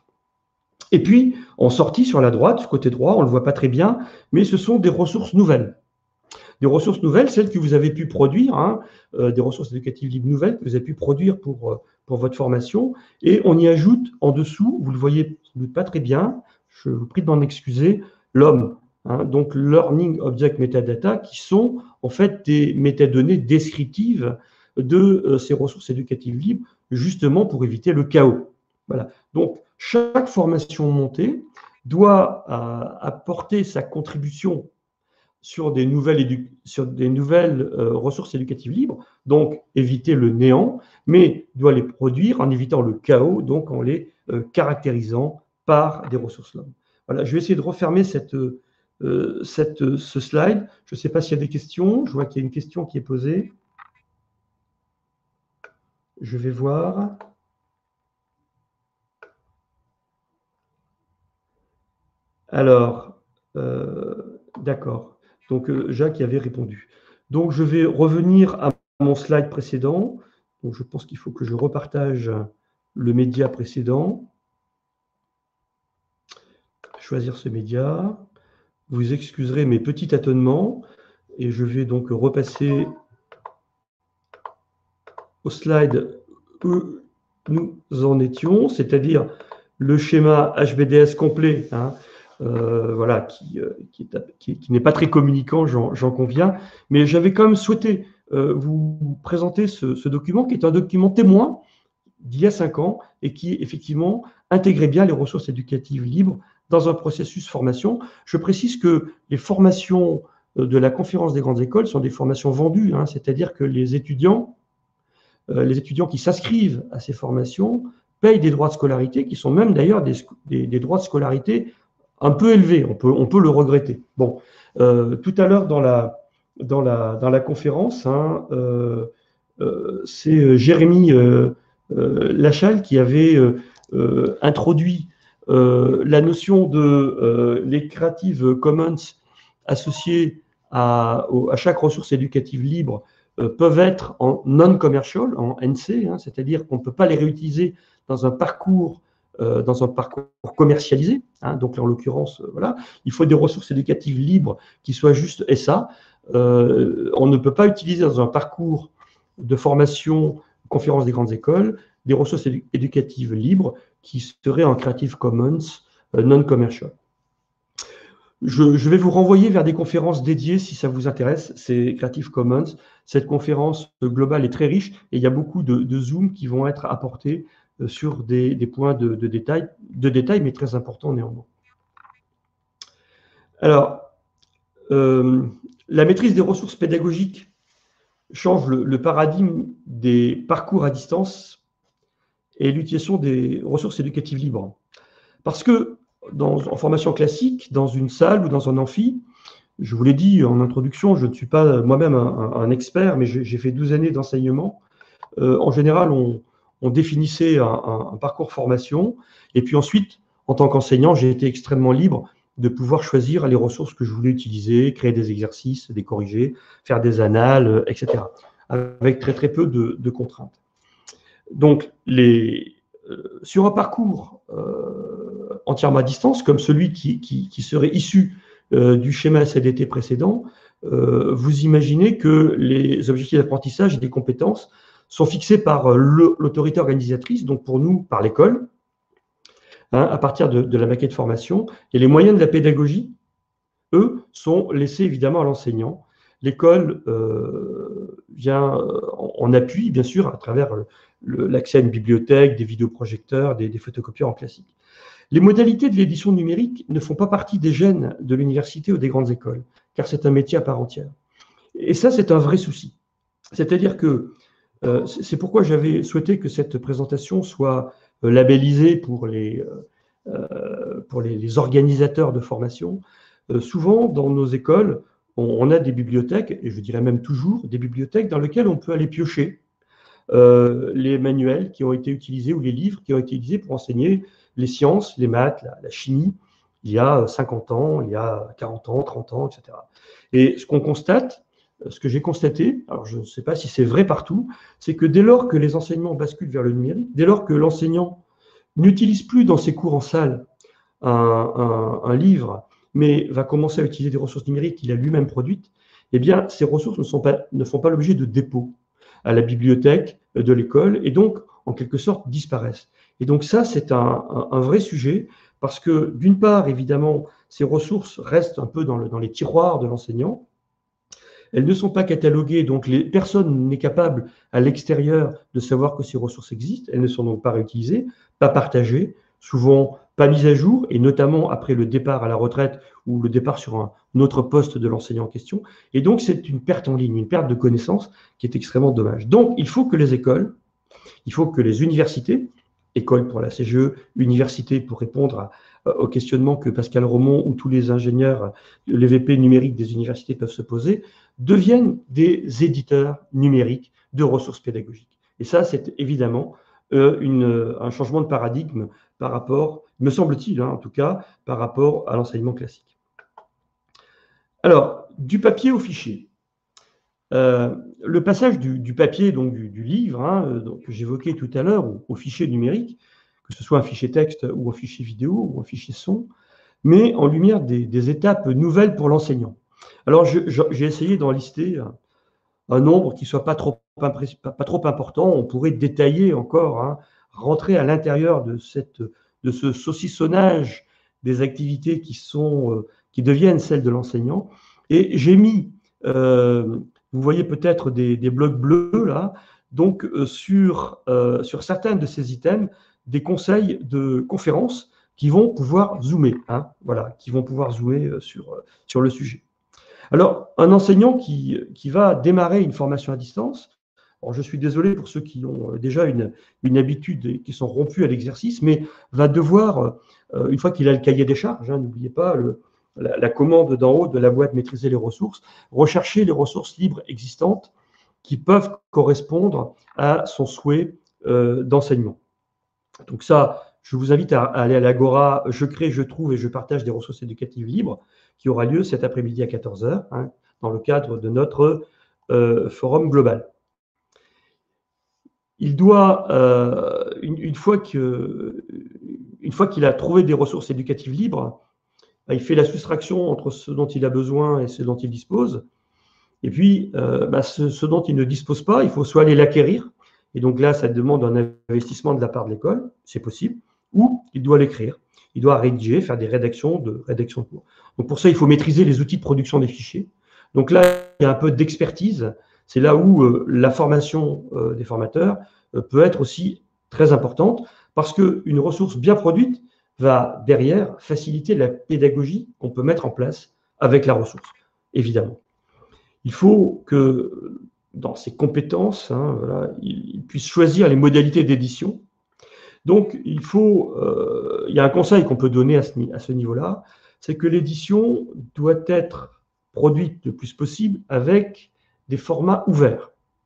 Et puis, en sortie sur la droite, côté droit, on ne le voit pas très bien, mais ce sont des ressources nouvelles. Des ressources nouvelles, celles que vous avez pu produire, hein, euh, des ressources éducatives libres nouvelles que vous avez pu produire pour, pour votre formation. Et on y ajoute en dessous, vous ne le voyez sans doute pas très bien, je vous prie de m'en excuser, l'homme. Hein, donc, Learning Object Metadata, qui sont en fait des métadonnées descriptives de euh, ces ressources éducatives libres, justement pour éviter le chaos. Voilà. Donc, chaque formation montée doit euh, apporter sa contribution sur des nouvelles, sur des nouvelles euh, ressources éducatives libres, donc éviter le néant, mais doit les produire en évitant le chaos, donc en les euh, caractérisant par des ressources libres. Voilà, je vais essayer de refermer cette, euh, cette, ce slide. Je ne sais pas s'il y a des questions. Je vois qu'il y a une question qui est posée. Je vais voir. Alors, euh, d'accord. Donc, euh, Jacques y avait répondu. Donc, je vais revenir à mon slide précédent. Donc, je pense qu'il faut que je repartage le média précédent. Choisir ce média. Vous excuserez mes petits tâtonnements. Et je vais donc repasser au slide où nous en étions, c'est-à-dire le schéma H B D S complet, hein, euh, voilà, qui, euh, qui, qui, qui n'est pas très communicant, j'en conviens, mais j'avais quand même souhaité euh, vous présenter ce, ce document, qui est un document témoin d'il y a cinq ans et qui, effectivement, intégrait bien les ressources éducatives libres dans un processus formation. Je précise que les formations de la conférence des grandes écoles sont des formations vendues, hein, c'est-à-dire que les étudiants Euh, les étudiants qui s'inscrivent à ces formations payent des droits de scolarité qui sont même d'ailleurs des, des, des droits de scolarité un peu élevés. On peut, on peut le regretter. Bon, euh, tout à l'heure dans la, dans, la, dans la conférence, hein, euh, euh, c'est Jérémy euh, euh, Lachal qui avait euh, euh, introduit euh, la notion de euh, les Creative Commons associées à, à chaque ressource éducative libre peuvent être en non-commercial, en N C, hein, c'est-à-dire qu'on ne peut pas les réutiliser dans un parcours, euh, dans un parcours commercialisé. Hein, donc, en l'occurrence, euh, voilà, il faut des ressources éducatives libres qui soient juste S A. Euh, on ne peut pas utiliser dans un parcours de formation, conférence des grandes écoles, des ressources édu éducatives libres qui seraient en Creative Commons euh, non-commercial. Je, je vais vous renvoyer vers des conférences dédiées si ça vous intéresse. C'est Creative Commons. Cette conférence globale est très riche et il y a beaucoup de, de zooms qui vont être apportés sur des, des points de, de, détail, de détail, mais très importants néanmoins. Alors, euh, la maîtrise des ressources pédagogiques change le, le paradigme des parcours à distance et l'utilisation des ressources éducatives libres. Parce que dans, en formation classique, dans une salle ou dans un amphi, je vous l'ai dit en introduction, je ne suis pas moi-même un, un, expert, mais j'ai fait douze années d'enseignement. Euh, en général, on, on définissait un, un, un parcours formation, et puis ensuite, en tant qu'enseignant, j'ai été extrêmement libre de pouvoir choisir les ressources que je voulais utiliser, créer des exercices, des corriger, faire des annales, et cetera, avec très très peu de, de contraintes. Donc, les, euh, sur un parcours euh, entièrement à distance, comme celui qui, qui, qui serait issu euh, du schéma C D T précédent, euh, vous imaginez que les objectifs d'apprentissage et des compétences sont fixés par l'autorité organisatrice, donc pour nous, par l'école, hein, à partir de, de la maquette de formation, et les moyens de la pédagogie, eux, sont laissés évidemment à l'enseignant. L'école euh, vient en, en appui, bien sûr, à travers l'accès à une bibliothèque, des vidéoprojecteurs, des, des photocopieurs en classique. Les modalités de l'édition numérique ne font pas partie des gènes de l'université ou des grandes écoles, car c'est un métier à part entière. Et ça, c'est un vrai souci. C'est-à-dire que euh, c'est pourquoi j'avais souhaité que cette présentation soit euh, labellisée pour les, euh, pour les, les organisateurs de formation. Euh, souvent, dans nos écoles, on, on a des bibliothèques, et je dirais même toujours, des bibliothèques dans lesquelles on peut aller piocher euh, les manuels qui ont été utilisés ou les livres qui ont été utilisés pour enseigner les sciences, les maths, la, la chimie, il y a cinquante ans, il y a quarante ans, trente ans, et cetera. Et ce qu'on constate, ce que j'ai constaté, alors je ne sais pas si c'est vrai partout, c'est que dès lors que les enseignements basculent vers le numérique, dès lors que l'enseignant n'utilise plus dans ses cours en salle un, un, un livre, mais va commencer à utiliser des ressources numériques qu'il a lui-même produites, eh bien, ces ressources ne, sont pas, ne font pas l'objet de dépôt à la bibliothèque de l'école et donc, en quelque sorte, disparaissent. Et donc ça, c'est un, un, un vrai sujet parce que, d'une part, évidemment, ces ressources restent un peu dans, le, dans les tiroirs de l'enseignant. Elles ne sont pas cataloguées, donc les, personne n'est capable à l'extérieur de savoir que ces ressources existent. Elles ne sont donc pas réutilisées, pas partagées. souvent pas mises à jour, et notamment après le départ à la retraite ou le départ sur un autre poste de l'enseignant en question. Et donc, c'est une perte en ligne, une perte de connaissances qui est extrêmement dommage. Donc, il faut que les écoles, il faut que les universités, écoles pour la C G E, universités pour répondre à, au questionnement que Pascal Romon ou tous les ingénieurs, les V P numériques des universités peuvent se poser, deviennent des éditeurs numériques de ressources pédagogiques. Et ça, c'est évidemment euh, une, un changement de paradigme par rapport, me semble-t-il, hein, en tout cas, par rapport à l'enseignement classique. Alors, du papier au fichier. Euh, le passage du, du papier, donc du, du livre, hein, donc, que j'évoquais tout à l'heure, au, au fichier numérique, que ce soit un fichier texte ou un fichier vidéo ou un fichier son, met en lumière des, des étapes nouvelles pour l'enseignant. Alors, j'ai essayé d'en lister un, un nombre qui ne soit pas trop, pas, pas trop important. On pourrait détailler encore, hein, rentrer à l'intérieur de, cette, de ce saucissonnage des activités qui, sont, euh, qui deviennent celles de l'enseignant. Et j'ai mis, euh, vous voyez peut-être des, des blocs bleus là, donc euh, sur, euh, sur certains de ces items, des conseils de conférences qui vont pouvoir zoomer, hein, voilà, qui vont pouvoir zoomer sur, sur le sujet. Alors, un enseignant qui, qui va démarrer une formation à distance, alors je suis désolé pour ceux qui ont déjà une, une habitude et qui sont rompus à l'exercice, mais va devoir, euh, une fois qu'il a le cahier des charges, hein, n'oubliez pas le, la, la commande d'en haut de la boîte maîtriser les ressources, rechercher les ressources libres existantes qui peuvent correspondre à son souhait euh, d'enseignement. Donc ça, je vous invite à, à aller à l'Agora, je crée, je trouve et je partage des ressources éducatives libres, qui aura lieu cet après-midi à quatorze heures, hein, dans le cadre de notre euh, forum global. Il doit, euh, une, une fois que, une fois qu'il a trouvé des ressources éducatives libres, bah, il fait la soustraction entre ce dont il a besoin et ce dont il dispose. Et puis, euh, bah, ce, ce dont il ne dispose pas, il faut soit aller l'acquérir, et donc là, ça demande un investissement de la part de l'école, c'est possible, ou il doit l'écrire. Il doit rédiger, faire des rédactions de rédaction de cours. Donc pour ça, il faut maîtriser les outils de production des fichiers. Donc là, il y a un peu d'expertise. C'est là où euh, la formation euh, des formateurs euh, peut être aussi très importante, parce qu'une ressource bien produite va derrière faciliter la pédagogie qu'on peut mettre en place avec la ressource, évidemment. Il faut que dans ses compétences, hein, voilà, il, il puisse choisir les modalités d'édition. Donc, il faut, euh, il y a un conseil qu'on peut donner à ce, à ce niveau-là, c'est que l'édition doit être produite le plus possible avec des formats ouverts.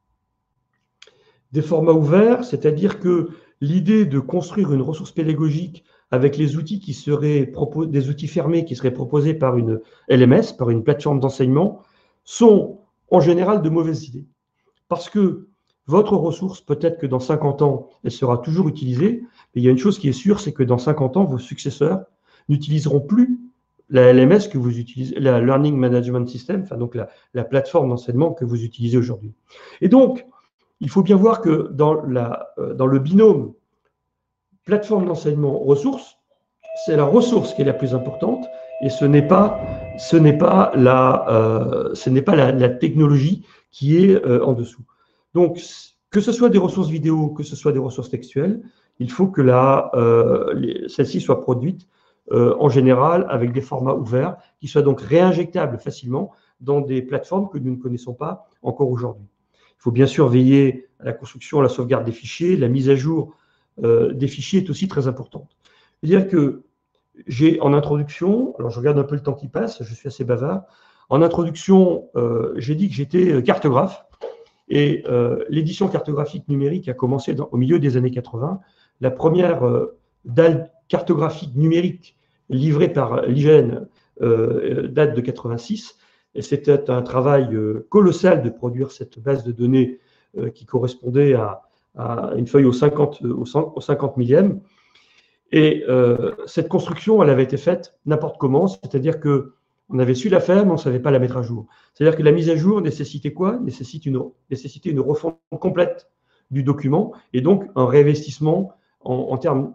Des formats ouverts, c'est-à-dire que l'idée de construire une ressource pédagogique avec les outils qui seraient des outils fermés qui seraient proposés par une L M S, par une plateforme d'enseignement, sont en général de mauvaises idées. Parce que votre ressource, peut-être que dans cinquante ans, elle sera toujours utilisée, mais il y a une chose qui est sûre, c'est que dans cinquante ans, vos successeurs n'utiliseront plus la L M S que vous utilisez, la Learning Management System, enfin donc la, la plateforme d'enseignement que vous utilisez aujourd'hui. Et donc, il faut bien voir que dans, la, dans le binôme plateforme d'enseignement ressources, c'est la ressource qui est la plus importante et ce n'est pas, ce n'est pas, la, euh, ce n'est pas la, la technologie qui est euh, en dessous. Donc, que ce soit des ressources vidéo, que ce soit des ressources textuelles, il faut que euh, celles-ci soient produites euh, en général avec des formats ouverts qui soient donc réinjectables facilement dans des plateformes que nous ne connaissons pas encore aujourd'hui. Il faut bien sûr veiller à la construction, à la sauvegarde des fichiers, la mise à jour euh, des fichiers est aussi très importante. C'est-à-dire que j'ai en introduction, alors je regarde un peu le temps qui passe, je suis assez bavard, en introduction, euh, j'ai dit que j'étais cartographe et euh, l'édition cartographique numérique a commencé dans, au milieu des années quatre-vingts. La première euh, dalle cartographique numérique livrée par l'I G N euh, date de quatre-vingt-six. Et c'était un travail euh, colossal de produire cette base de données euh, qui correspondait à, à une feuille au cinquante, au cinquante millième. Et euh, cette construction, elle avait été faite n'importe comment, c'est-à-dire qu'on avait su la faire, mais on ne savait pas la mettre à jour. C'est-à-dire que la mise à jour nécessitait quoi? Nécessite une, nécessitait une refonte complète du document, et donc un réinvestissement en, en, termes,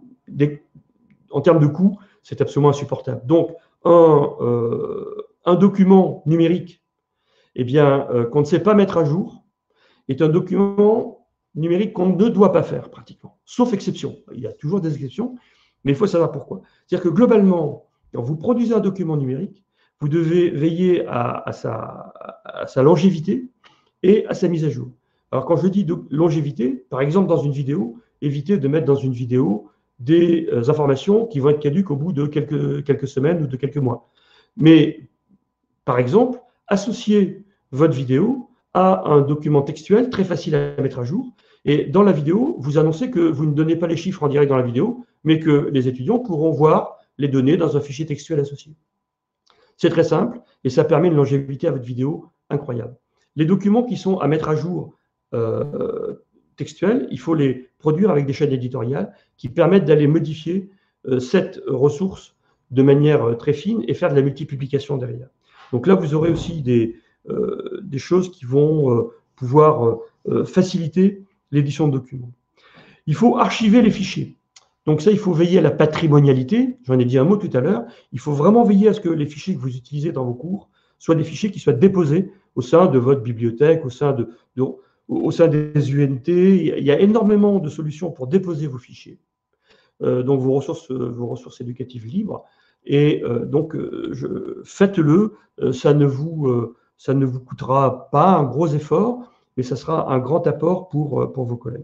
en termes de coûts, c'est absolument insupportable. Donc, un, euh, un document numérique eh bien, euh, qu'on ne sait pas mettre à jour est un document numérique qu'on ne doit pas faire pratiquement, sauf exception. Il y a toujours des exceptions, mais il faut savoir pourquoi. C'est-à-dire que globalement, quand vous produisez un document numérique, vous devez veiller à, à, sa, à sa longévité et à sa mise à jour. Alors quand je dis de longévité, par exemple dans une vidéo, évitez de mettre dans une vidéo des euh, informations qui vont être caduques au bout de quelques, quelques semaines ou de quelques mois. Mais par exemple, associez votre vidéo à un document textuel très facile à mettre à jour. Et dans la vidéo, vous annoncez que vous ne donnez pas les chiffres en direct dans la vidéo, mais que les étudiants pourront voir les données dans un fichier textuel associé. C'est très simple et ça permet une longévité à votre vidéo incroyable. Les documents qui sont à mettre à jour euh, textuels, il faut les produire avec des chaînes éditoriales qui permettent d'aller modifier euh, cette ressource de manière euh, très fine et faire de la multipublication derrière. Donc là, vous aurez aussi des, euh, des choses qui vont euh, pouvoir euh, faciliter l'édition de documents. Il faut archiver les fichiers. Donc ça, il faut veiller à la patrimonialité. J'en ai dit un mot tout à l'heure. Il faut vraiment veiller à ce que les fichiers que vous utilisez dans vos cours soient des fichiers qui soient déposés au sein de votre bibliothèque, au sein, de, de, au sein des U N T. Il y a énormément de solutions pour déposer vos fichiers, euh, donc vos ressources, vos ressources éducatives libres. Et euh, donc, euh, faites-le. Euh, ça ne vous, euh, ça ne vous coûtera pas un gros effort, mais ça sera un grand apport pour, pour vos collègues.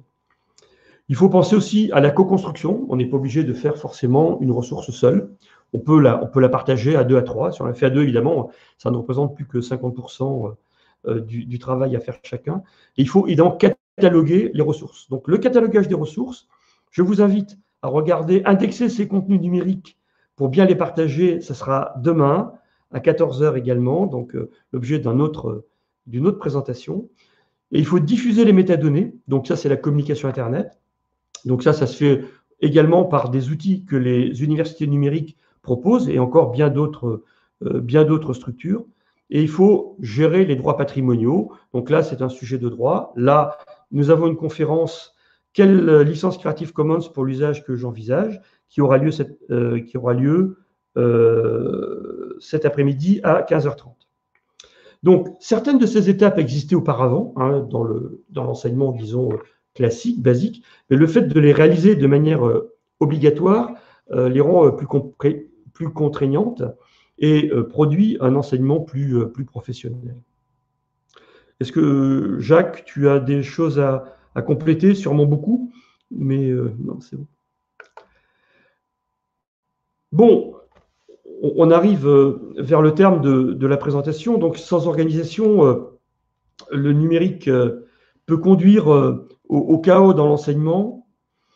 Il faut penser aussi à la co-construction. On n'est pas obligé de faire forcément une ressource seule. On peut, la, on peut la partager à deux, à trois. Si on la fait à deux, évidemment, ça ne représente plus que cinquante pour cent du, du travail à faire chacun. Et il faut évidemment cataloguer les ressources. Donc, le catalogage des ressources, je vous invite à regarder, indexer ces contenus numériques pour bien les partager. Ça sera demain à quatorze heures également, donc euh, l'objet d'un autre, d'une autre présentation. Et il faut diffuser les métadonnées. Donc, ça, c'est la communication Internet. Donc ça, ça se fait également par des outils que les universités numériques proposent et encore bien d'autres euh, bien d'autres structures. Et il faut gérer les droits patrimoniaux. Donc là, c'est un sujet de droit. Là, nous avons une conférence « Quelle licence Creative Commons pour l'usage que j'envisage ?» qui aura lieu, cette, euh, qui aura lieu euh, cet après-midi à quinze heures trente. Donc, certaines de ces étapes existaient auparavant hein, dans le, dans l'enseignement, disons, classique, basique, mais le fait de les réaliser de manière euh, obligatoire euh, les rend euh, plus, plus contraignantes et euh, produit un enseignement plus, euh, plus professionnel. Est-ce que, Jacques, tu as des choses à, à compléter? Sûrement beaucoup, mais euh, non, c'est bon. Bon, on arrive euh, vers le terme de, de la présentation. Donc, sans organisation, euh, le numérique euh, peut conduire euh, au, au chaos dans l'enseignement.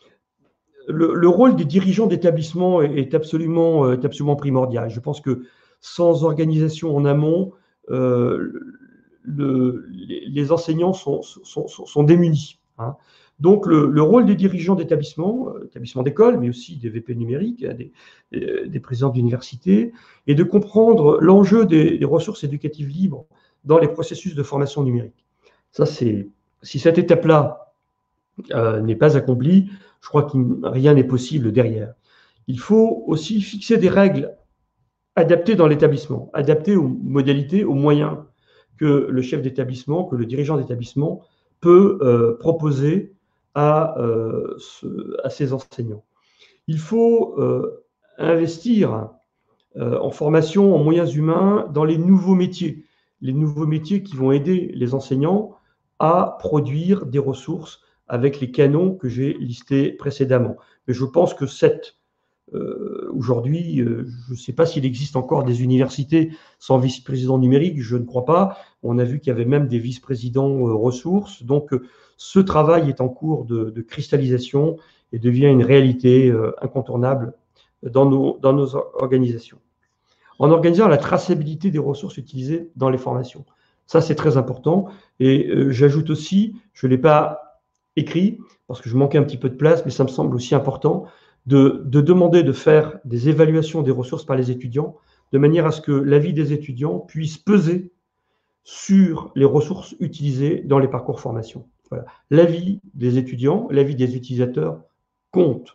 Le, le rôle des dirigeants d'établissement est, est, absolument, est absolument primordial. Je pense que sans organisation en amont, euh, le, les, les enseignants sont, sont, sont, sont démunis. Hein. Donc, le, le rôle des dirigeants d'établissement, établissements d'école, mais aussi des V P numériques, des, des, des présidents d'université, est de comprendre l'enjeu des, des ressources éducatives libres dans les processus de formation numérique. Ça, c'est, si cette étape-là euh, n'est pas accomplie, je crois que rien n'est possible derrière. Il faut aussi fixer des règles adaptées dans l'établissement, adaptées aux modalités, aux moyens que le chef d'établissement, que le dirigeant d'établissement peut euh, proposer à, euh, ce, à ses enseignants. Il faut euh, investir euh, en formation, en moyens humains, dans les nouveaux métiers, les nouveaux métiers qui vont aider les enseignants à produire des ressources avec les canons que j'ai listés précédemment. Mais je pense que cette, euh, aujourd'hui, euh, je ne sais pas s'il existe encore des universités sans vice-président numérique, je ne crois pas. On a vu qu'il y avait même des vice-présidents euh, ressources. Donc, euh, ce travail est en cours de, de cristallisation et devient une réalité euh, incontournable dans nos, dans nos organisations. En organisant la traçabilité des ressources utilisées dans les formations. Ça, c'est très important. Et euh, j'ajoute aussi, je ne l'ai pas écrit, parce que je manquais un petit peu de place, mais ça me semble aussi important, de, de demander de faire des évaluations des ressources par les étudiants, de manière à ce que l'avis des étudiants puisse peser sur les ressources utilisées dans les parcours formation. Voilà. L'avis des étudiants, l'avis des utilisateurs compte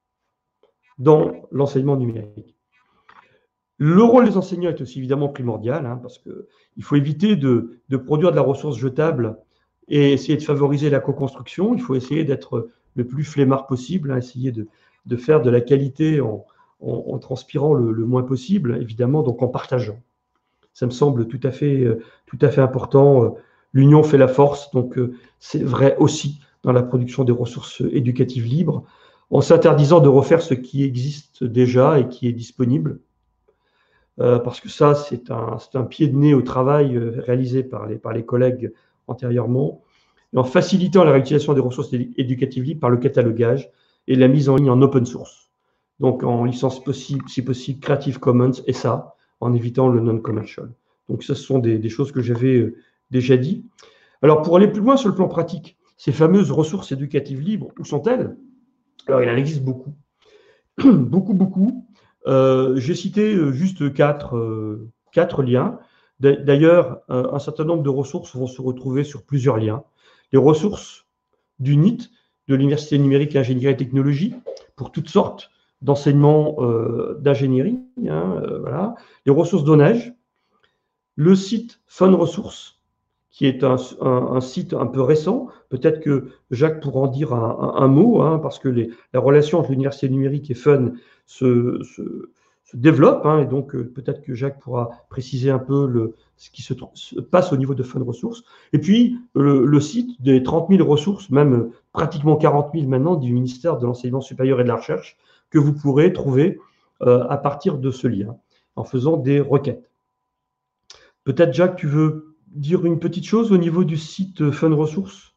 dans l'enseignement numérique. Le rôle des enseignants est aussi évidemment primordial, hein, parce qu'il faut éviter de, de produire de la ressource jetable et essayer de favoriser la co-construction. Il faut essayer d'être le plus flemmard possible, hein, essayer de, de faire de la qualité en, en, en transpirant le, le moins possible, évidemment, donc en partageant. Ça me semble tout à fait, tout à fait important. L'union fait la force, donc c'est vrai aussi dans la production des ressources éducatives libres, en s'interdisant de refaire ce qui existe déjà et qui est disponible. Euh, parce que ça, c'est un, c'est un pied de nez au travail euh, réalisé par les, par les collègues antérieurement, et en facilitant la réutilisation des ressources éducatives libres par le catalogage et la mise en ligne en open source. Donc en licence possible, si possible, Creative Commons et ça, en évitant le non-commercial. Donc ce sont des, des choses que j'avais euh, déjà dit. Alors pour aller plus loin sur le plan pratique, ces fameuses ressources éducatives libres, où sont-elles? Alors il en existe beaucoup, beaucoup, beaucoup. Euh, J'ai cité juste quatre, euh, quatre liens. D'ailleurs, un, un certain nombre de ressources vont se retrouver sur plusieurs liens. Les ressources du N I T, de l'Université numérique ingénierie et technologie, pour toutes sortes d'enseignements euh, d'ingénierie. Hein, euh, voilà. Les ressources d'Onage, le site Fun Ressources, qui est un, un, un site un peu récent. Peut-être que Jacques pourra en dire un, un, un mot, hein, parce que les, la relation entre l'université numérique et Fun se, se, se développe, hein, et donc euh, peut-être que Jacques pourra préciser un peu le, ce qui se, se passe au niveau de Fun Ressources. Et puis, le, le site des trente mille ressources, même pratiquement quarante mille maintenant, du ministère de l'Enseignement supérieur et de la Recherche, que vous pourrez trouver euh, à partir de ce lien, en faisant des requêtes. Peut-être, Jacques, tu veux dire une petite chose au niveau du site Fun Ressources?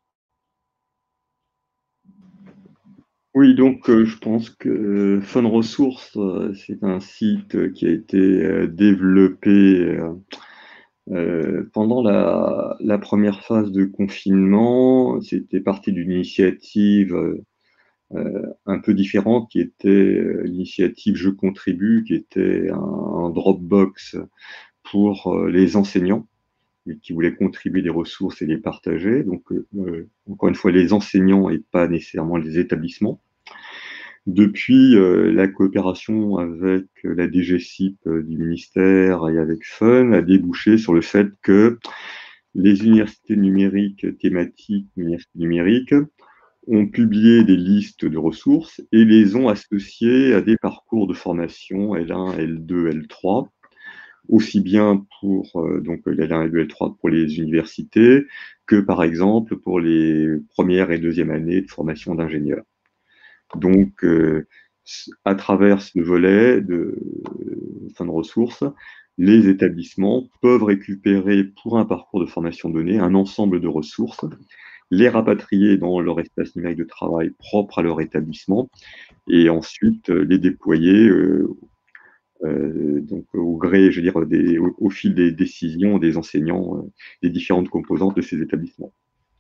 Oui, donc euh, je pense que euh, Fun Ressources, euh, c'est un site qui a été euh, développé euh, euh, pendant la, la première phase de confinement. C'était parti d'une initiative euh, un peu différente qui était euh, l'initiative Je contribue, qui était un, un Dropbox pour euh, les enseignants qui voulaient contribuer des ressources et les partager. Donc, euh, encore une fois, les enseignants et pas nécessairement les établissements. Depuis, euh, la coopération avec la D G C I P euh, du ministère et avec Fun a débouché sur le fait que les universités numériques thématiques, universités numériques, ont publié des listes de ressources et les ont associées à des parcours de formation L un, L deux, L trois, aussi bien pour euh, donc L un, L deux, L trois pour les universités que par exemple pour les premières et deuxième années de formation d'ingénieurs. Donc, euh, à travers ce volet de fin de ressources, les établissements peuvent récupérer pour un parcours de formation donné un ensemble de ressources, les rapatrier dans leur espace numérique de travail propre à leur établissement et ensuite les déployer euh, euh, donc au gré, je veux dire, des, au, au fil des décisions des enseignants euh, des différentes composantes de ces établissements.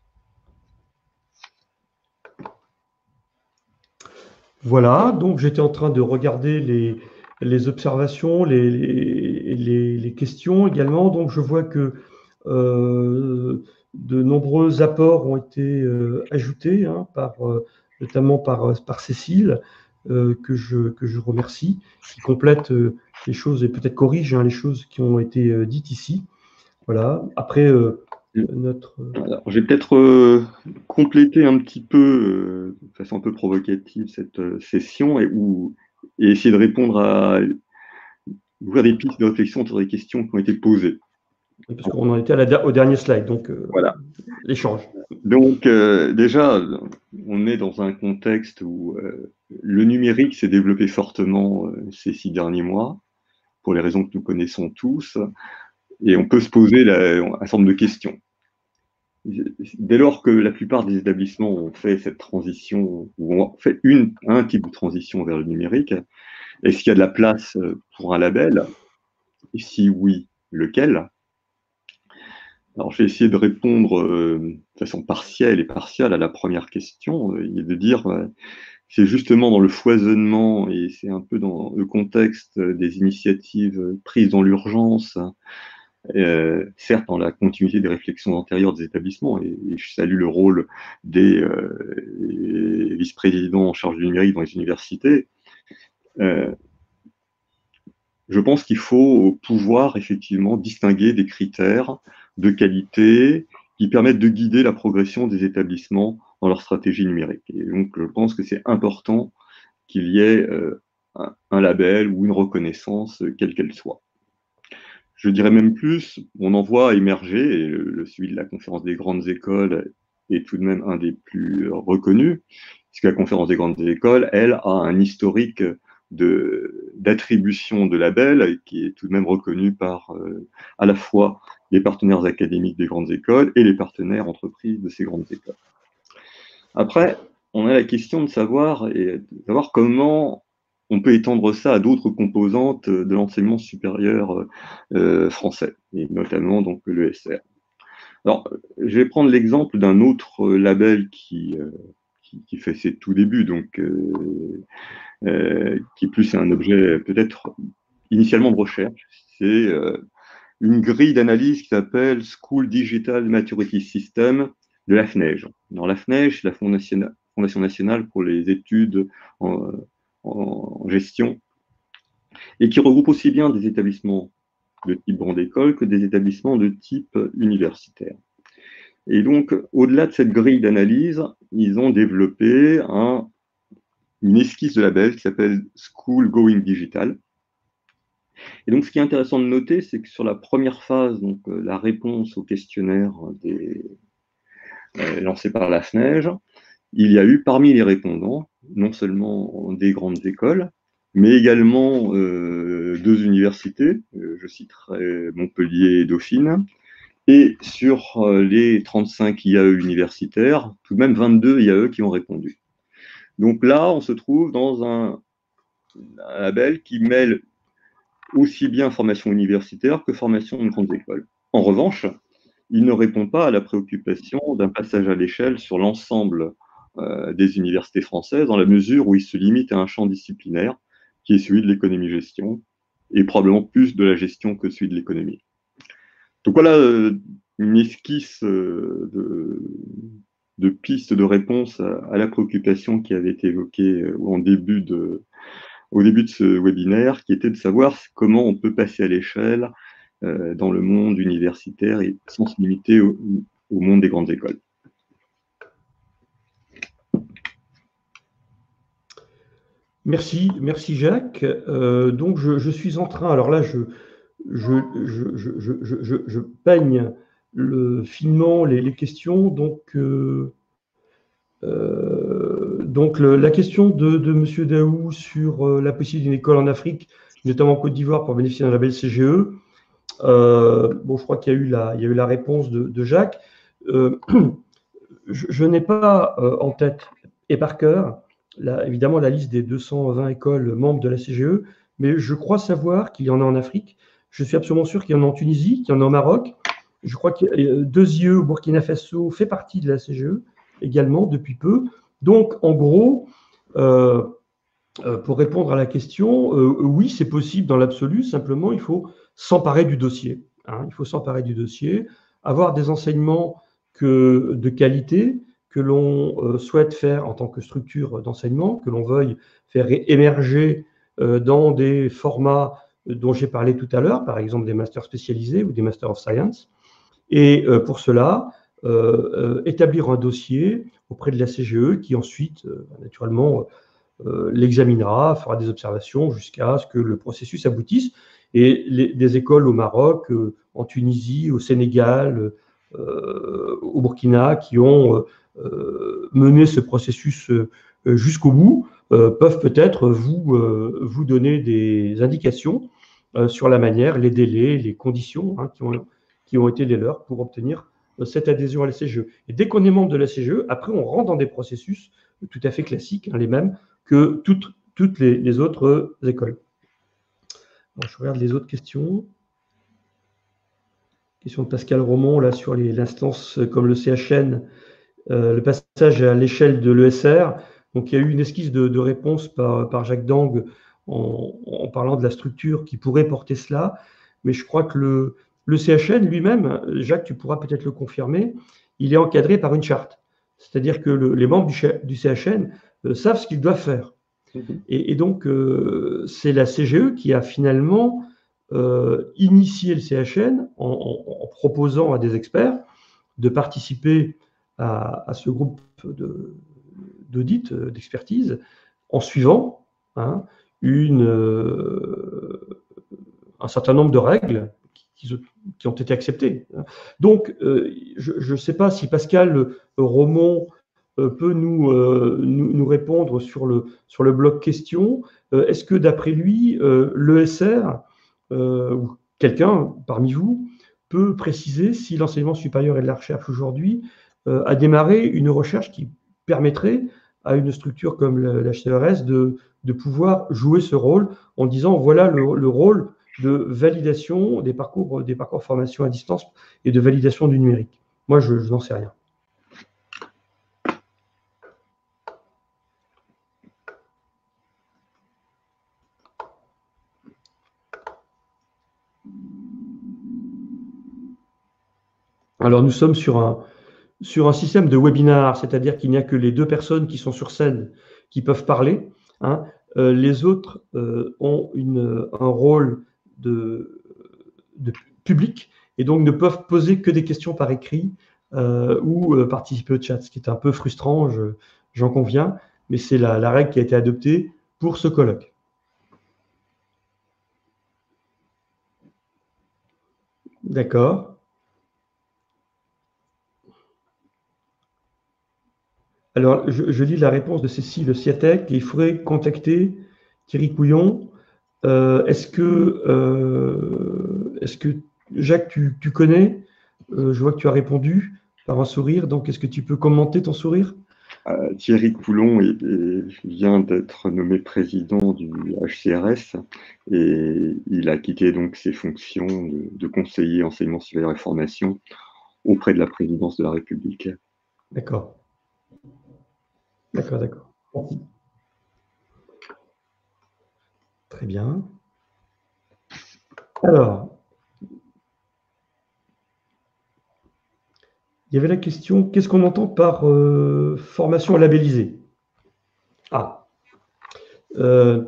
Voilà, donc j'étais en train de regarder les, les observations, les, les, les, les questions également. Donc je vois que euh, de nombreux apports ont été euh, ajoutés, hein, par, euh, notamment par, par Cécile, euh, que, je, que je remercie, qui complète euh, les choses et peut-être corrige, hein, les choses qui ont été euh, dites ici. Voilà. Après, euh, notre... Alors, je vais peut-être euh, compléter un petit peu, euh, de façon un peu provocative, cette euh, session et, ou, et essayer de répondre à ouvrir des pistes de réflexion sur des questions qui ont été posées. Parce qu'on en était à la, au dernier slide, donc euh, voilà. L'échange. Donc euh, déjà, on est dans un contexte où euh, le numérique s'est développé fortement euh, ces six derniers mois, pour les raisons que nous connaissons tous, et on peut se poser la, un certain nombre de questions. Dès lors que la plupart des établissements ont fait cette transition, ou ont fait une, un type de transition vers le numérique, est-ce qu'il y a de la place pour un label? Et si oui, lequel? Alors, je vais essayer de répondre euh, de façon partielle et partiale à la première question, euh, et de dire, euh, c'est justement dans le foisonnement, et c'est un peu dans le contexte des initiatives prises dans l'urgence, Euh, certes dans la continuité des réflexions antérieures des établissements, et, et je salue le rôle des euh, vice-présidents en charge du numérique dans les universités, euh, je pense qu'il faut pouvoir effectivement distinguer des critères de qualité qui permettent de guider la progression des établissements dans leur stratégie numérique. Et donc je pense que c'est important qu'il y ait euh, un, un label ou une reconnaissance, quelle qu'elle soit. Je dirais même plus, on en voit émerger, et le, le suivi de la conférence des grandes écoles est tout de même un des plus reconnus, puisque la conférence des grandes écoles, elle, a un historique d'attribution de, de labels qui est tout de même reconnu par euh, à la fois les partenaires académiques des grandes écoles et les partenaires entreprises de ces grandes écoles. Après, on a la question de savoir, et de savoir comment on peut étendre ça à d'autres composantes de l'enseignement supérieur euh, français, et notamment donc l'E S R. Alors, je vais prendre l'exemple d'un autre label qui, euh, qui, qui fait ses tout débuts, donc euh, euh, qui plus est un objet peut-être initialement de recherche. C'est euh, une grille d'analyse qui s'appelle School Digital Maturity System de la F N E G. Alors, la F N E G, c'est la Fondation nationale pour les études en, en gestion, et qui regroupe aussi bien des établissements de type grande école que des établissements de type universitaire. Et donc, au-delà de cette grille d'analyse, ils ont développé un, une esquisse de label qui s'appelle School Going Digital. Et donc, ce qui est intéressant de noter, c'est que sur la première phase, donc la réponse au questionnaire des, euh, lancé par la F N E G, il y a eu parmi les répondants, non seulement des grandes écoles, mais également euh, deux universités, euh, je citerai Montpellier et Dauphine, et sur euh, les trente-cinq I A E universitaires, tout de même vingt-deux I A E qui ont répondu. Donc là, on se trouve dans un, un label qui mêle aussi bien formation universitaire que formation de grandes écoles. En revanche, il ne répond pas à la préoccupation d'un passage à l'échelle sur l'ensemble euh, des universités françaises, dans la mesure où il se limite à un champ disciplinaire qui est celui de l'économie-gestion, et probablement plus de la gestion que celui de l'économie. Donc voilà euh, une esquisse euh, de, de pistes de réponse à, à la préoccupation qui avait été évoquée euh, en début de, au début de ce webinaire, qui était de savoir comment on peut passer à l'échelle euh, dans le monde universitaire et sans se limiter au, au monde des grandes écoles. Merci, merci Jacques. Euh, donc je, je suis en train, alors là je, je, je, je, je, je, je peigne le, finement les, les questions. Donc, euh, euh, donc le, la question de, de M. Daou sur euh, la possibilité d'une école en Afrique, notamment en Côte d'Ivoire, pour bénéficier d'un label C G E. Euh, bon, je crois qu'il y a eu la, il y a eu la réponse de, de Jacques. Euh, je, je n'ai pas euh, en tête et par cœur, la, évidemment, la liste des deux cent vingt écoles membres de la C G E, mais je crois savoir qu'il y en a en Afrique. Je suis absolument sûr qu'il y en a en Tunisie, qu'il y en a au Maroc. Je crois que deux I E au Burkina Faso fait partie de la C G E également depuis peu. Donc, en gros, euh, euh, pour répondre à la question, euh, oui, c'est possible dans l'absolu. Simplement, il faut s'emparer du dossier. Hein, il faut s'emparer du dossier, avoir des enseignements que, de qualité que l'on euh, souhaite faire en tant que structure d'enseignement, que l'on veuille faire émerger euh, dans des formats dont j'ai parlé tout à l'heure, par exemple des masters spécialisés ou des masters of science. Et euh, pour cela, euh, euh, établir un dossier auprès de la C G E qui ensuite, euh, naturellement, euh, l'examinera, fera des observations jusqu'à ce que le processus aboutisse. Et les, des écoles au Maroc, euh, en Tunisie, au Sénégal, euh, au Burkina, qui ont euh, mené ce processus euh, jusqu'au bout, euh, peuvent peut-être vous, euh, vous donner des indications euh, sur la manière, les délais, les conditions hein, qui, ont, qui ont été les leurs pour obtenir euh, cette adhésion à la C G E. Et dès qu'on est membre de la C G E, après on rentre dans des processus tout à fait classiques, hein, les mêmes que toutes, toutes les, les autres écoles. Alors, je regarde les autres questions. Question de Pascal Romont, là, sur l'instance comme le C H N, euh, le passage à l'échelle de l'E S R. Donc, il y a eu une esquisse de, de réponse par, par Jacques Dang en, en parlant de la structure qui pourrait porter cela. Mais je crois que le, le C H N lui-même, Jacques, tu pourras peut-être le confirmer, il est encadré par une charte. C'est-à-dire que le, les membres du, du C H N euh, savent ce qu'ils doivent faire. Et, et donc, euh, c'est la C G E qui a finalement euh, initié le C H N en, en, en proposant à des experts de participer à, à ce groupe d'audit, d'expertise, en suivant hein, une, euh, un certain nombre de règles qui, qui ont été acceptées. Donc, euh, je ne sais pas si Pascal Romont euh, peut nous, euh, nous, nous, répondre sur le, sur le bloc question. Euh, Est-ce que, d'après lui, euh, l'E S R, euh, ou quelqu'un parmi vous, peut préciser si l'enseignement supérieur et de la recherche aujourd'hui euh, a démarré une recherche qui permettrait à une structure comme l'H C R S de, de pouvoir jouer ce rôle en disant voilà le, le rôle de validation des parcours, des parcours formation à distance et de validation du numérique. Moi, je, je n'en sais rien. Alors, nous sommes sur un, sur un système de webinar, c'est-à-dire qu'il n'y a que les deux personnes qui sont sur scène qui peuvent parler. Hein. Euh, les autres euh, ont une, un rôle de, de public et donc ne peuvent poser que des questions par écrit euh, ou euh, participer au chat, ce qui est un peu frustrant, je, j'en conviens, mais c'est la, la règle qui a été adoptée pour ce colloque. D'accord. Alors, je, je lis la réponse de Cécile Siatek. Il faudrait contacter Thierry Couillon. Euh, est-ce que, euh, est-ce que, Jacques, tu, tu connais euh, Je vois que tu as répondu par un sourire. Donc, est-ce que tu peux commenter ton sourire? euh, Thierry Coulon est, est, vient d'être nommé président du H C R S et il a quitté donc ses fonctions de, de conseiller enseignement supérieur et formation auprès de la présidence de la République. D'accord. D'accord, d'accord. Très bien. Alors, il y avait la question, qu'est-ce qu'on entend par euh, formation labellisée? Ah. Euh,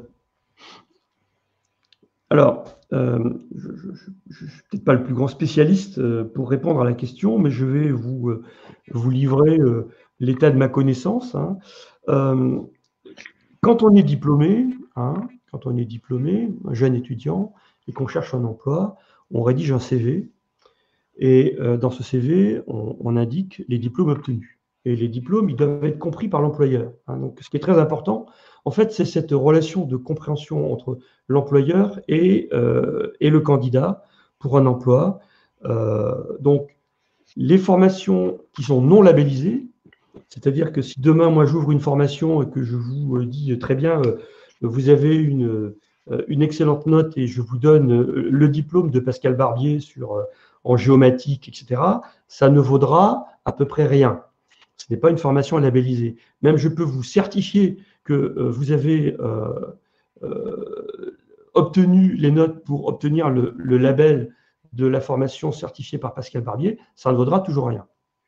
alors, euh, je ne suis peut-être pas le plus grand spécialiste euh, pour répondre à la question, mais je vais vous, euh, vous livrer euh, l'état de ma connaissance. Hein. Euh, quand on est diplômé, hein, quand on est diplômé, un jeune étudiant, et qu'on cherche un emploi, on rédige un C V. Et euh, dans ce C V, on, on indique les diplômes obtenus. Et les diplômes, ils doivent être compris par l'employeur. Hein. Donc, ce qui est très important, en fait, c'est cette relation de compréhension entre l'employeur et, euh, et le candidat pour un emploi. Euh, donc, les formations qui sont non labellisées, c'est-à-dire que si demain, moi, j'ouvre une formation et que je vous dis très bien, euh, vous avez une, une excellente note et je vous donne le diplôme de Pascal Barbier sur, en géomatique, et cetera, ça ne vaudra à peu près rien. Ce n'est pas une formation labellisée. Même je peux vous certifier que euh, vous avez euh, euh, obtenu les notes pour obtenir le, le label de la formation certifiée par Pascal Barbier, ça ne vaudra toujours rien.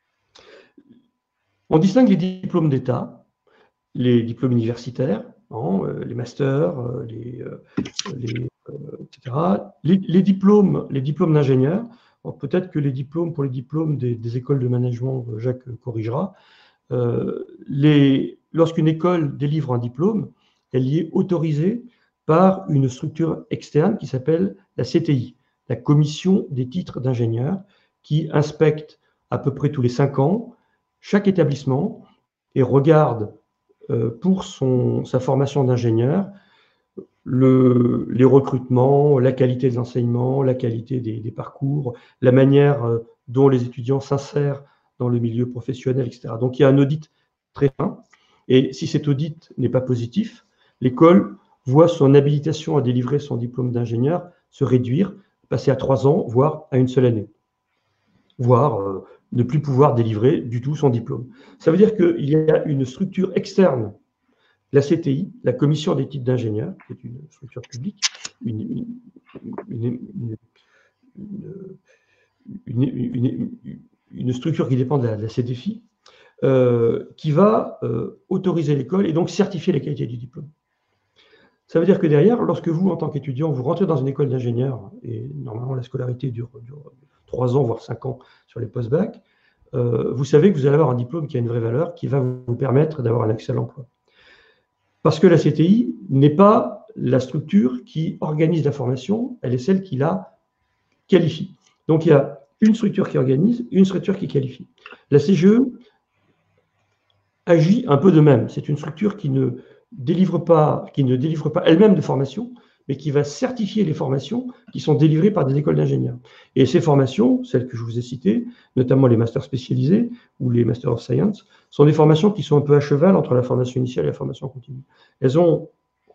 On distingue les diplômes d'État, les diplômes universitaires, hein, les masters, les, les, euh, et cetera. Les, les diplômes, les diplômes d'ingénieurs, peut-être que les diplômes, pour les diplômes des, des écoles de management, Jacques corrigera, euh, lorsqu'une école délivre un diplôme, elle y est autorisée par une structure externe qui s'appelle la C T I, la Commission des titres d'ingénieur, qui inspecte à peu près tous les cinq ans chaque établissement et regarde euh, pour son, sa formation d'ingénieur le, les recrutements, la qualité des enseignements, la qualité des, des parcours, la manière euh, dont les étudiants s'insèrent dans le milieu professionnel, et cetera. Donc il y a un audit très fin. Et si cet audit n'est pas positif, l'école voit son habilitation à délivrer son diplôme d'ingénieur se réduire, passer à trois ans, voire à une seule année, voire euh, ne plus pouvoir délivrer du tout son diplôme. Ça veut dire qu'il y a une structure externe, la C T I, la Commission des titres d'ingénieurs, qui est une structure publique, une, une, une, une, une structure qui dépend de la, de la C D F I, euh, qui va euh, autoriser l'école et donc certifier la qualité du diplôme. Ça veut dire que derrière, lorsque vous, en tant qu'étudiant, vous rentrez dans une école d'ingénieur, et normalement la scolarité dure, dure trois ans, voire cinq ans sur les post-bac, euh, vous savez que vous allez avoir un diplôme qui a une vraie valeur, qui va vous permettre d'avoir un accès à l'emploi. Parce que la C T I n'est pas la structure qui organise la formation, elle est celle qui la qualifie. Donc il y a une structure qui organise, une structure qui qualifie. La C G E agit un peu de même. C'est une structure qui ne délivre pas, qui ne délivre pas elle-même de formation, mais qui va certifier les formations qui sont délivrées par des écoles d'ingénieurs. Et ces formations, celles que je vous ai citées, notamment les masters spécialisés ou les Masters of Science, sont des formations qui sont un peu à cheval entre la formation initiale et la formation continue. Elles ont,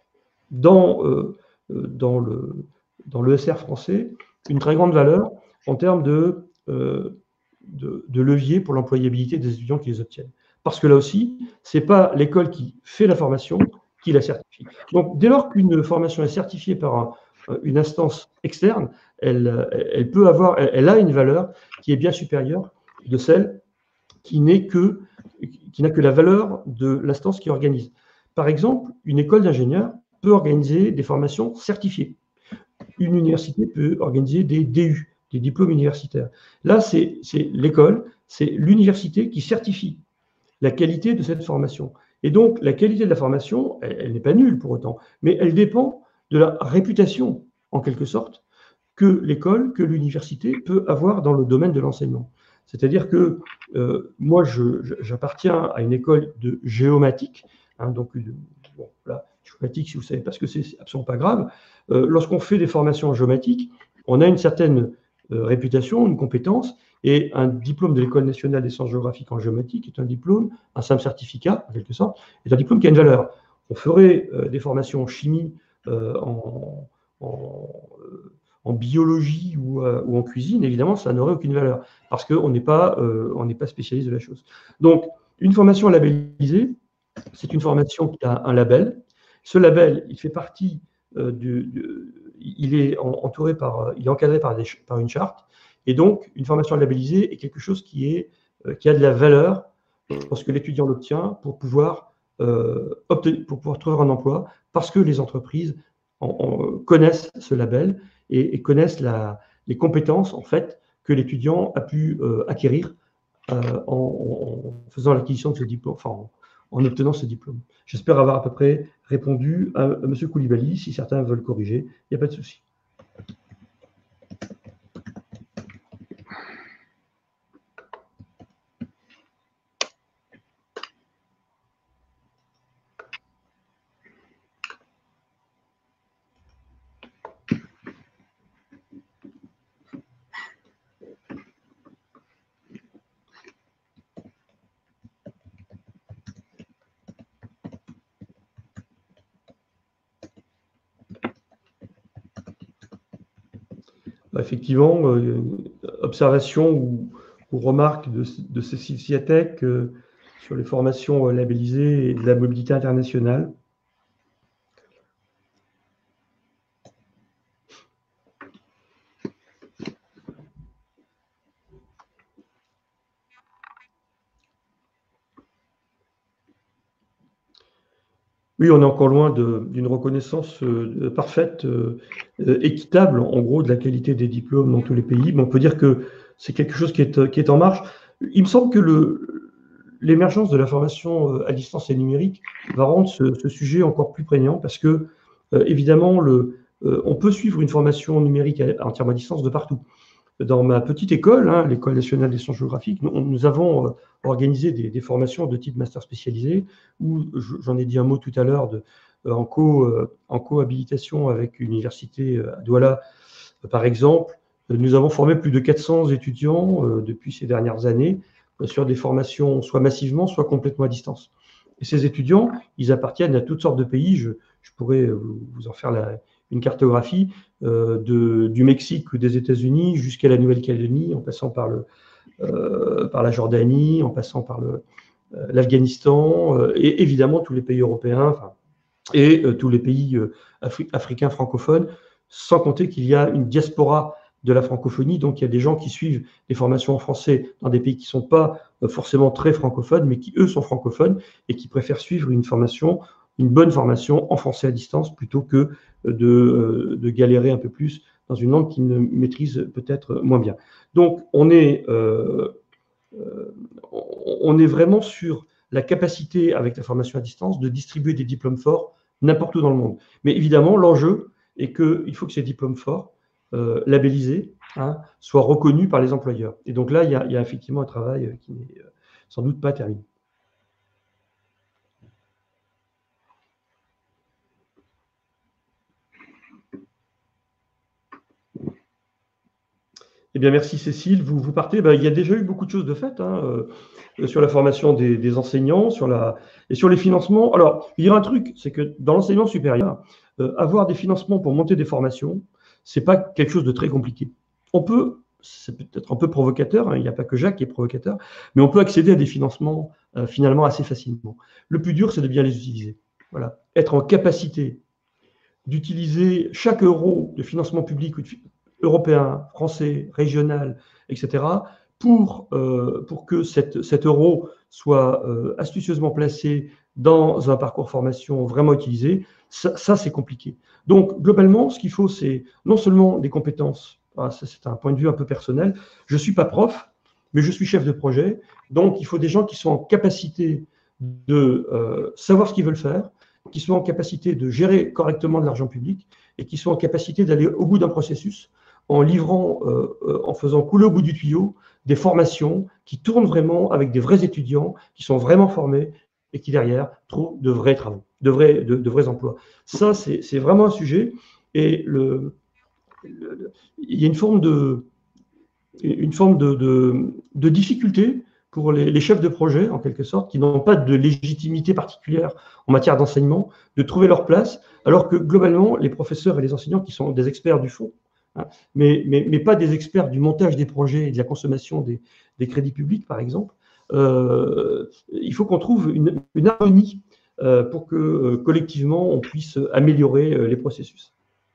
dans, euh, dans le dans l'E S R français, une très grande valeur en termes de, euh, de, de levier pour l'employabilité des étudiants qui les obtiennent. Parce que là aussi, ce n'est pas l'école qui fait la formation qui la certifie. Donc, dès lors qu'une formation est certifiée par un, une instance externe, elle, elle peut avoir, elle, elle a une valeur qui est bien supérieure de celle qui n'est que, qui n'a que la valeur de l'instance qui organise. Par exemple, une école d'ingénieurs peut organiser des formations certifiées. Une université peut organiser des D U, des diplômes universitaires. Là, c'est l'école, c'est l'université qui certifie la qualité de cette formation. Et donc, la qualité de la formation, elle, elle n'est pas nulle pour autant, mais elle dépend de la réputation, en quelque sorte, que l'école, que l'université peut avoir dans le domaine de l'enseignement. C'est-à-dire que euh, moi, j'appartiens à une école de géomatique, hein, donc de, bon, là, géomatique, si vous ne savez pas ce que c'est, c'est absolument pas grave. Euh, Lorsqu'on fait des formations en géomatique, on a une certaine euh, réputation, une compétence, et un diplôme de l'École nationale des sciences géographiques en géomatique est un diplôme, un simple certificat, en quelque sorte, est un diplôme qui a une valeur. On ferait euh, des formations en chimie, euh, en, en, euh, en biologie ou, euh, ou en cuisine, évidemment, ça n'aurait aucune valeur, parce qu'on n'est pas, euh, on n'est pas spécialiste de la chose. Donc, une formation labellisée, c'est une formation qui a un label. Ce label, il fait partie euh, du, du, il est entouré par, il est encadré par, des, par une charte. Et donc, une formation labellisée est quelque chose qui, est, euh, qui a de la valeur lorsque l'étudiant l'obtient pour pouvoir euh, obtenir, pour pouvoir trouver un emploi, parce que les entreprises en, en, connaissent ce label et, et connaissent la, les compétences en fait que l'étudiant a pu euh, acquérir euh, en, en faisant l'acquisition de ce diplôme, enfin en, en obtenant ce diplôme. J'espère avoir à peu près répondu à, à M. Koulibaly. Si certains veulent corriger, il n'y a pas de souci. Effectivement, euh, observation ou, ou remarque de, de Cécile Siatek euh, sur les formations euh, labellisées et de la mobilité internationale. Oui, on est encore loin d'une reconnaissance euh, parfaite, euh, équitable, en gros, de la qualité des diplômes dans tous les pays. Mais on peut dire que c'est quelque chose qui est, qui est en marche. Il me semble que l'émergence de la formation à distance et numérique va rendre ce, ce sujet encore plus prégnant parce que, euh, évidemment, le, euh, on peut suivre une formation numérique entièrement à distance de partout. Dans ma petite école, hein, l'École nationale des sciences géographiques, nous, nous avons euh, organisé des, des formations de type master spécialisé, où j'en ai dit un mot tout à l'heure, euh, en, co, euh, en cohabilitation avec une université euh, à Douala, euh, par exemple. Nous avons formé plus de quatre cents étudiants euh, depuis ces dernières années euh, sur des formations soit massivement, soit complètement à distance. Et ces étudiants, ils appartiennent à toutes sortes de pays. Je, je pourrais vous en faire la, une cartographie euh, de, du Mexique ou des États-Unis jusqu'à la Nouvelle-Calédonie, en passant par, le, euh, par la Jordanie, en passant par euh, l'Afghanistan, euh, et évidemment tous les pays européens, enfin, et euh, tous les pays euh, afri africains francophones, sans compter qu'il y a une diaspora de la francophonie, donc il y a des gens qui suivent des formations en français dans des pays qui ne sont pas euh, forcément très francophones, mais qui eux sont francophones et qui préfèrent suivre une formation, une bonne formation en français à distance plutôt que de, de galérer un peu plus dans une langue qu'ils ne maîtrisent peut-être moins bien. Donc on est, euh, euh, on est vraiment sur la capacité, avec la formation à distance, de distribuer des diplômes forts n'importe où dans le monde. Mais évidemment, l'enjeu est qu'il faut que ces diplômes forts, euh, labellisés, hein, soient reconnus par les employeurs. Et donc là, il y a, il y a effectivement un travail qui n'est sans doute pas terminé. Eh bien, merci Cécile. Vous, vous partez. Ben, il y a déjà eu beaucoup de choses de faites, hein, euh, sur la formation des, des enseignants, sur la, et sur les financements. Alors, il y a un truc, c'est que dans l'enseignement supérieur, euh, avoir des financements pour monter des formations, c'est pas quelque chose de très compliqué. On peut, c'est peut-être un peu provocateur, hein, il n'y a pas que Jacques qui est provocateur, mais on peut accéder à des financements euh, finalement assez facilement. Le plus dur, c'est de bien les utiliser. Voilà, être en capacité d'utiliser chaque euro de financement public ou de européen, français, régional, et cetera, pour, euh, pour que cette, cet euro soit euh, astucieusement placé dans un parcours formation vraiment utilisé, ça, ça c'est compliqué. Donc, globalement, ce qu'il faut, c'est non seulement des compétences, ah, ça c'est un point de vue un peu personnel, je ne suis pas prof, mais je suis chef de projet, donc il faut des gens qui sont en capacité de euh, savoir ce qu'ils veulent faire, qui sont en capacité de gérer correctement de l'argent public et qui sont en capacité d'aller au bout d'un processus en livrant, euh, euh, en faisant couler au bout du tuyau des formations qui tournent vraiment avec des vrais étudiants, qui sont vraiment formés et qui derrière trouvent de vrais travaux, de vrais, de, de vrais emplois. Ça, c'est vraiment un sujet et le, le, le, il y a une forme de, une forme de, de, de difficulté pour les, les chefs de projet, en quelque sorte, qui n'ont pas de légitimité particulière en matière d'enseignement, de trouver leur place, alors que globalement, les professeurs et les enseignants qui sont des experts du fond, hein, mais, mais, mais pas des experts du montage des projets et de la consommation des, des crédits publics, par exemple, euh, il faut qu'on trouve une, une harmonie euh, pour que euh, collectivement, on puisse améliorer euh, les processus.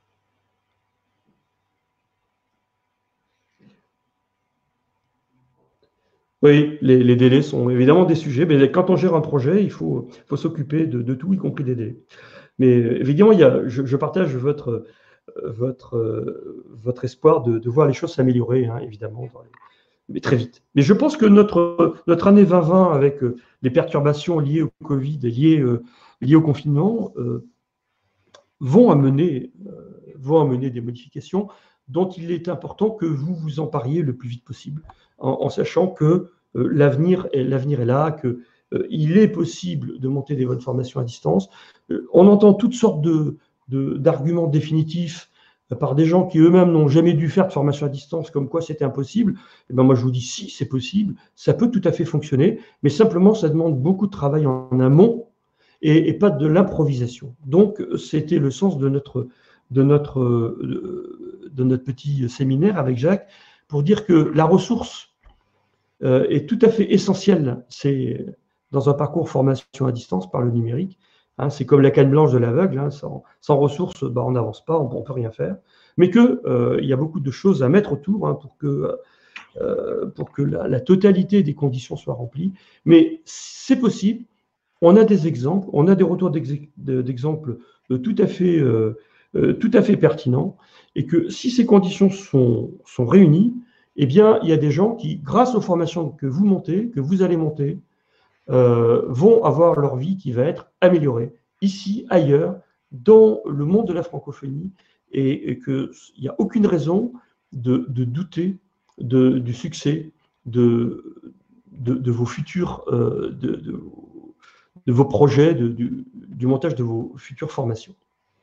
Oui, les, les délais sont évidemment des sujets, mais quand on gère un projet, il faut, faut s'occuper de, de tout, y compris des délais. Mais évidemment, il y a, je, je partage votre, votre, votre espoir de, de voir les choses s'améliorer, hein, évidemment, dans les, mais très vite. Mais je pense que notre, notre année vingt vingt, avec les perturbations liées au Covid et liées, euh, liées au confinement, euh, vont, amener, euh, vont amener des modifications dont il est important que vous vous empariez le plus vite possible, en, en sachant que euh, l'avenir est, l'avenir est là, que euh, il est possible de monter des bonnes formations à distance. Euh, on entend toutes sortes de, de, d'arguments définitifs euh, par des gens qui eux-mêmes n'ont jamais dû faire de formation à distance, comme quoi c'était impossible. Et ben moi, je vous dis, si, c'est possible, ça peut tout à fait fonctionner, mais simplement, ça demande beaucoup de travail en, en amont et, et pas de l'improvisation. Donc, c'était le sens de notre, de, notre, de notre petit séminaire avec Jacques, pour dire que la ressource euh, est tout à fait essentielle. C'est dans un parcours formation à distance par le numérique. Hein, c'est comme la canne blanche de l'aveugle. Hein, sans, sans ressources, bah, on n'avance pas, on ne peut rien faire. Mais qu'il euh, y a beaucoup de choses à mettre autour, hein, pour que, euh, pour que la, la totalité des conditions soient remplies. Mais c'est possible. On a des exemples, on a des retours d'exemples tout à fait, euh, tout à fait pertinents, et que si ces conditions sont, sont réunies, eh bien, il y a des gens qui, grâce aux formations que vous montez, que vous allez monter, euh, vont avoir leur vie qui va être améliorée, ici, ailleurs, dans le monde de la francophonie, et, et qu'il n'y a aucune raison de, de douter de, du succès de, de, de vos futurs, euh, de, de, de vos projets, de, du, du montage de vos futures formations.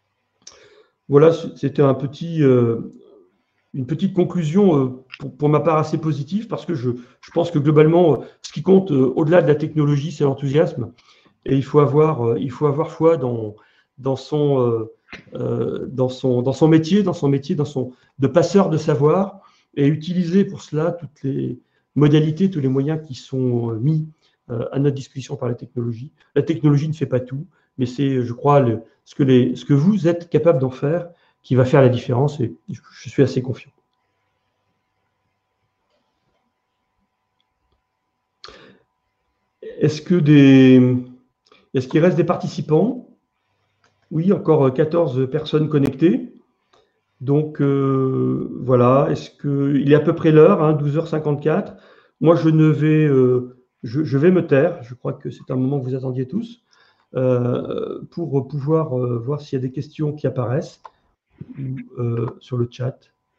Voilà, c'était un petit, euh, une petite conclusion euh, pour, pour ma part assez positive, parce que je, je pense que globalement, euh, ce qui compte euh, au-delà de la technologie, c'est l'enthousiasme. Et il faut avoir, euh, il faut avoir foi dans, dans, son, euh, euh, dans, son, dans son métier, dans son métier, dans son, de passeur de savoir, et utiliser pour cela toutes les modalités, tous les moyens qui sont mis à notre disposition par la technologie. La technologie ne fait pas tout, mais c'est, je crois, le, ce, que les, ce que vous êtes capable d'en faire qui va faire la différence, et je, je suis assez confiant. Est-ce que des, est-ce qu'il reste des participants? Oui, encore quatorze personnes connectées. Donc, euh, voilà, est-ce qu'il est à peu près l'heure, hein, douze heures cinquante-quatre. Moi, je ne vais... Euh, je, je vais me taire, je crois que c'est un moment que vous attendiez tous, euh, pour pouvoir euh, voir s'il y a des questions qui apparaissent ou, euh, sur le chat.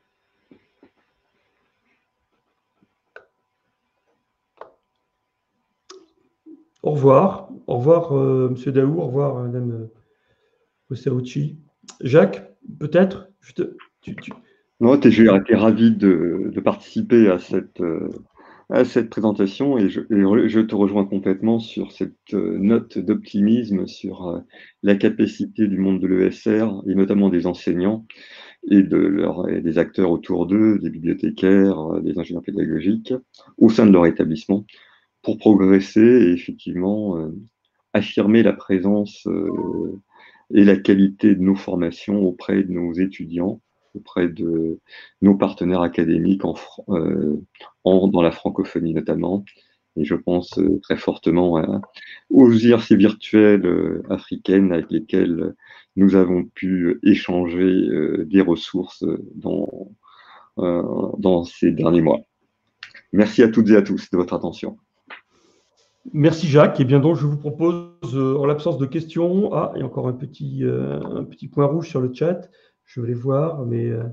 Au revoir. Au revoir, euh, Monsieur Daou. Au revoir, Madame Osauchi. Jacques, peut-être je te, tu, tu... Non, j'ai été ravi de, de participer à cette, euh, à cette présentation et je, et je te rejoins complètement sur cette euh, note d'optimisme sur euh, la capacité du monde de l'E S R et notamment des enseignants et, de leur, et des acteurs autour d'eux, des bibliothécaires, euh, des ingénieurs pédagogiques, au sein de leur établissement, pour progresser et effectivement euh, affirmer la présence euh, et la qualité de nos formations auprès de nos étudiants, auprès de nos partenaires académiques en, euh, en, dans la francophonie notamment. Et je pense euh, très fortement à, aux I R C virtuelles euh, africaines avec lesquelles nous avons pu échanger euh, des ressources dans, euh, dans ces derniers mois. Merci à toutes et à tous de votre attention. Merci Jacques. Et bien donc, je vous propose, euh, en l'absence de questions, ah, il y a encore un petit, euh, un petit point rouge sur le chat. Je vais les voir, mais euh...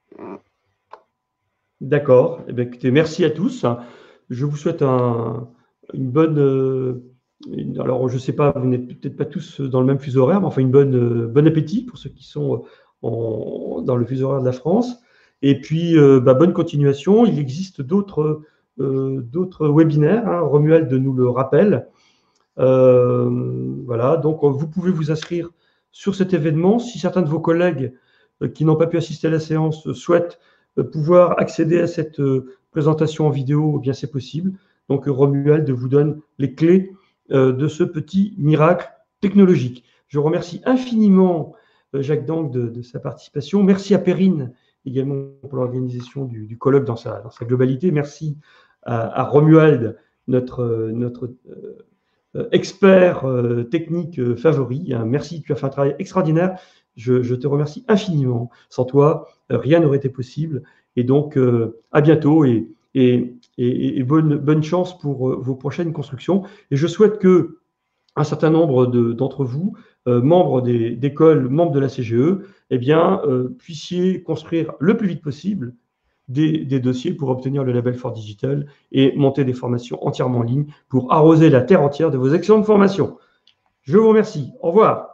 d'accord. Eh bien, écoutez, merci à tous. Je vous souhaite un, une bonne. Euh, une, alors, je ne sais pas, vous n'êtes peut-être pas tous dans le même fuseau horaire, mais enfin, une bonne, euh, bon appétit pour ceux qui sont en, dans le fuseau horaire de la France. Et puis, euh, bah, bonne continuation. Il existe d'autres euh, d'autres webinaires. Hein, Romuald nous le rappelle. Euh, voilà. Donc, vous pouvez vous inscrire sur cet événement. Si certains de vos collègues euh, qui n'ont pas pu assister à la séance euh, souhaitent euh, pouvoir accéder à cette euh, présentation en vidéo, eh bien c'est possible. Donc, Romuald vous donne les clés euh, de ce petit miracle technologique. Je remercie infiniment euh, Jacques Danck de, de sa participation. Merci à Perrine également pour l'organisation du, du colloque dans sa, dans sa globalité. Merci à, à Romuald, notre, notre euh, expert euh, technique euh, favori. Hein. Merci, tu as fait un travail extraordinaire. Je, je te remercie infiniment. Sans toi, euh, rien n'aurait été possible. Et donc, euh, à bientôt et, et, et, et bonne, bonne chance pour euh, vos prochaines constructions. Et je souhaite que un certain nombre de, d'entre vous, euh, membres des, d'écoles, membres de la C G E, eh bien, euh, puissiez construire le plus vite possible des, des dossiers pour obtenir le label Fort Digital et monter des formations entièrement en ligne pour arroser la terre entière de vos excellentes formations. Je vous remercie. Au revoir.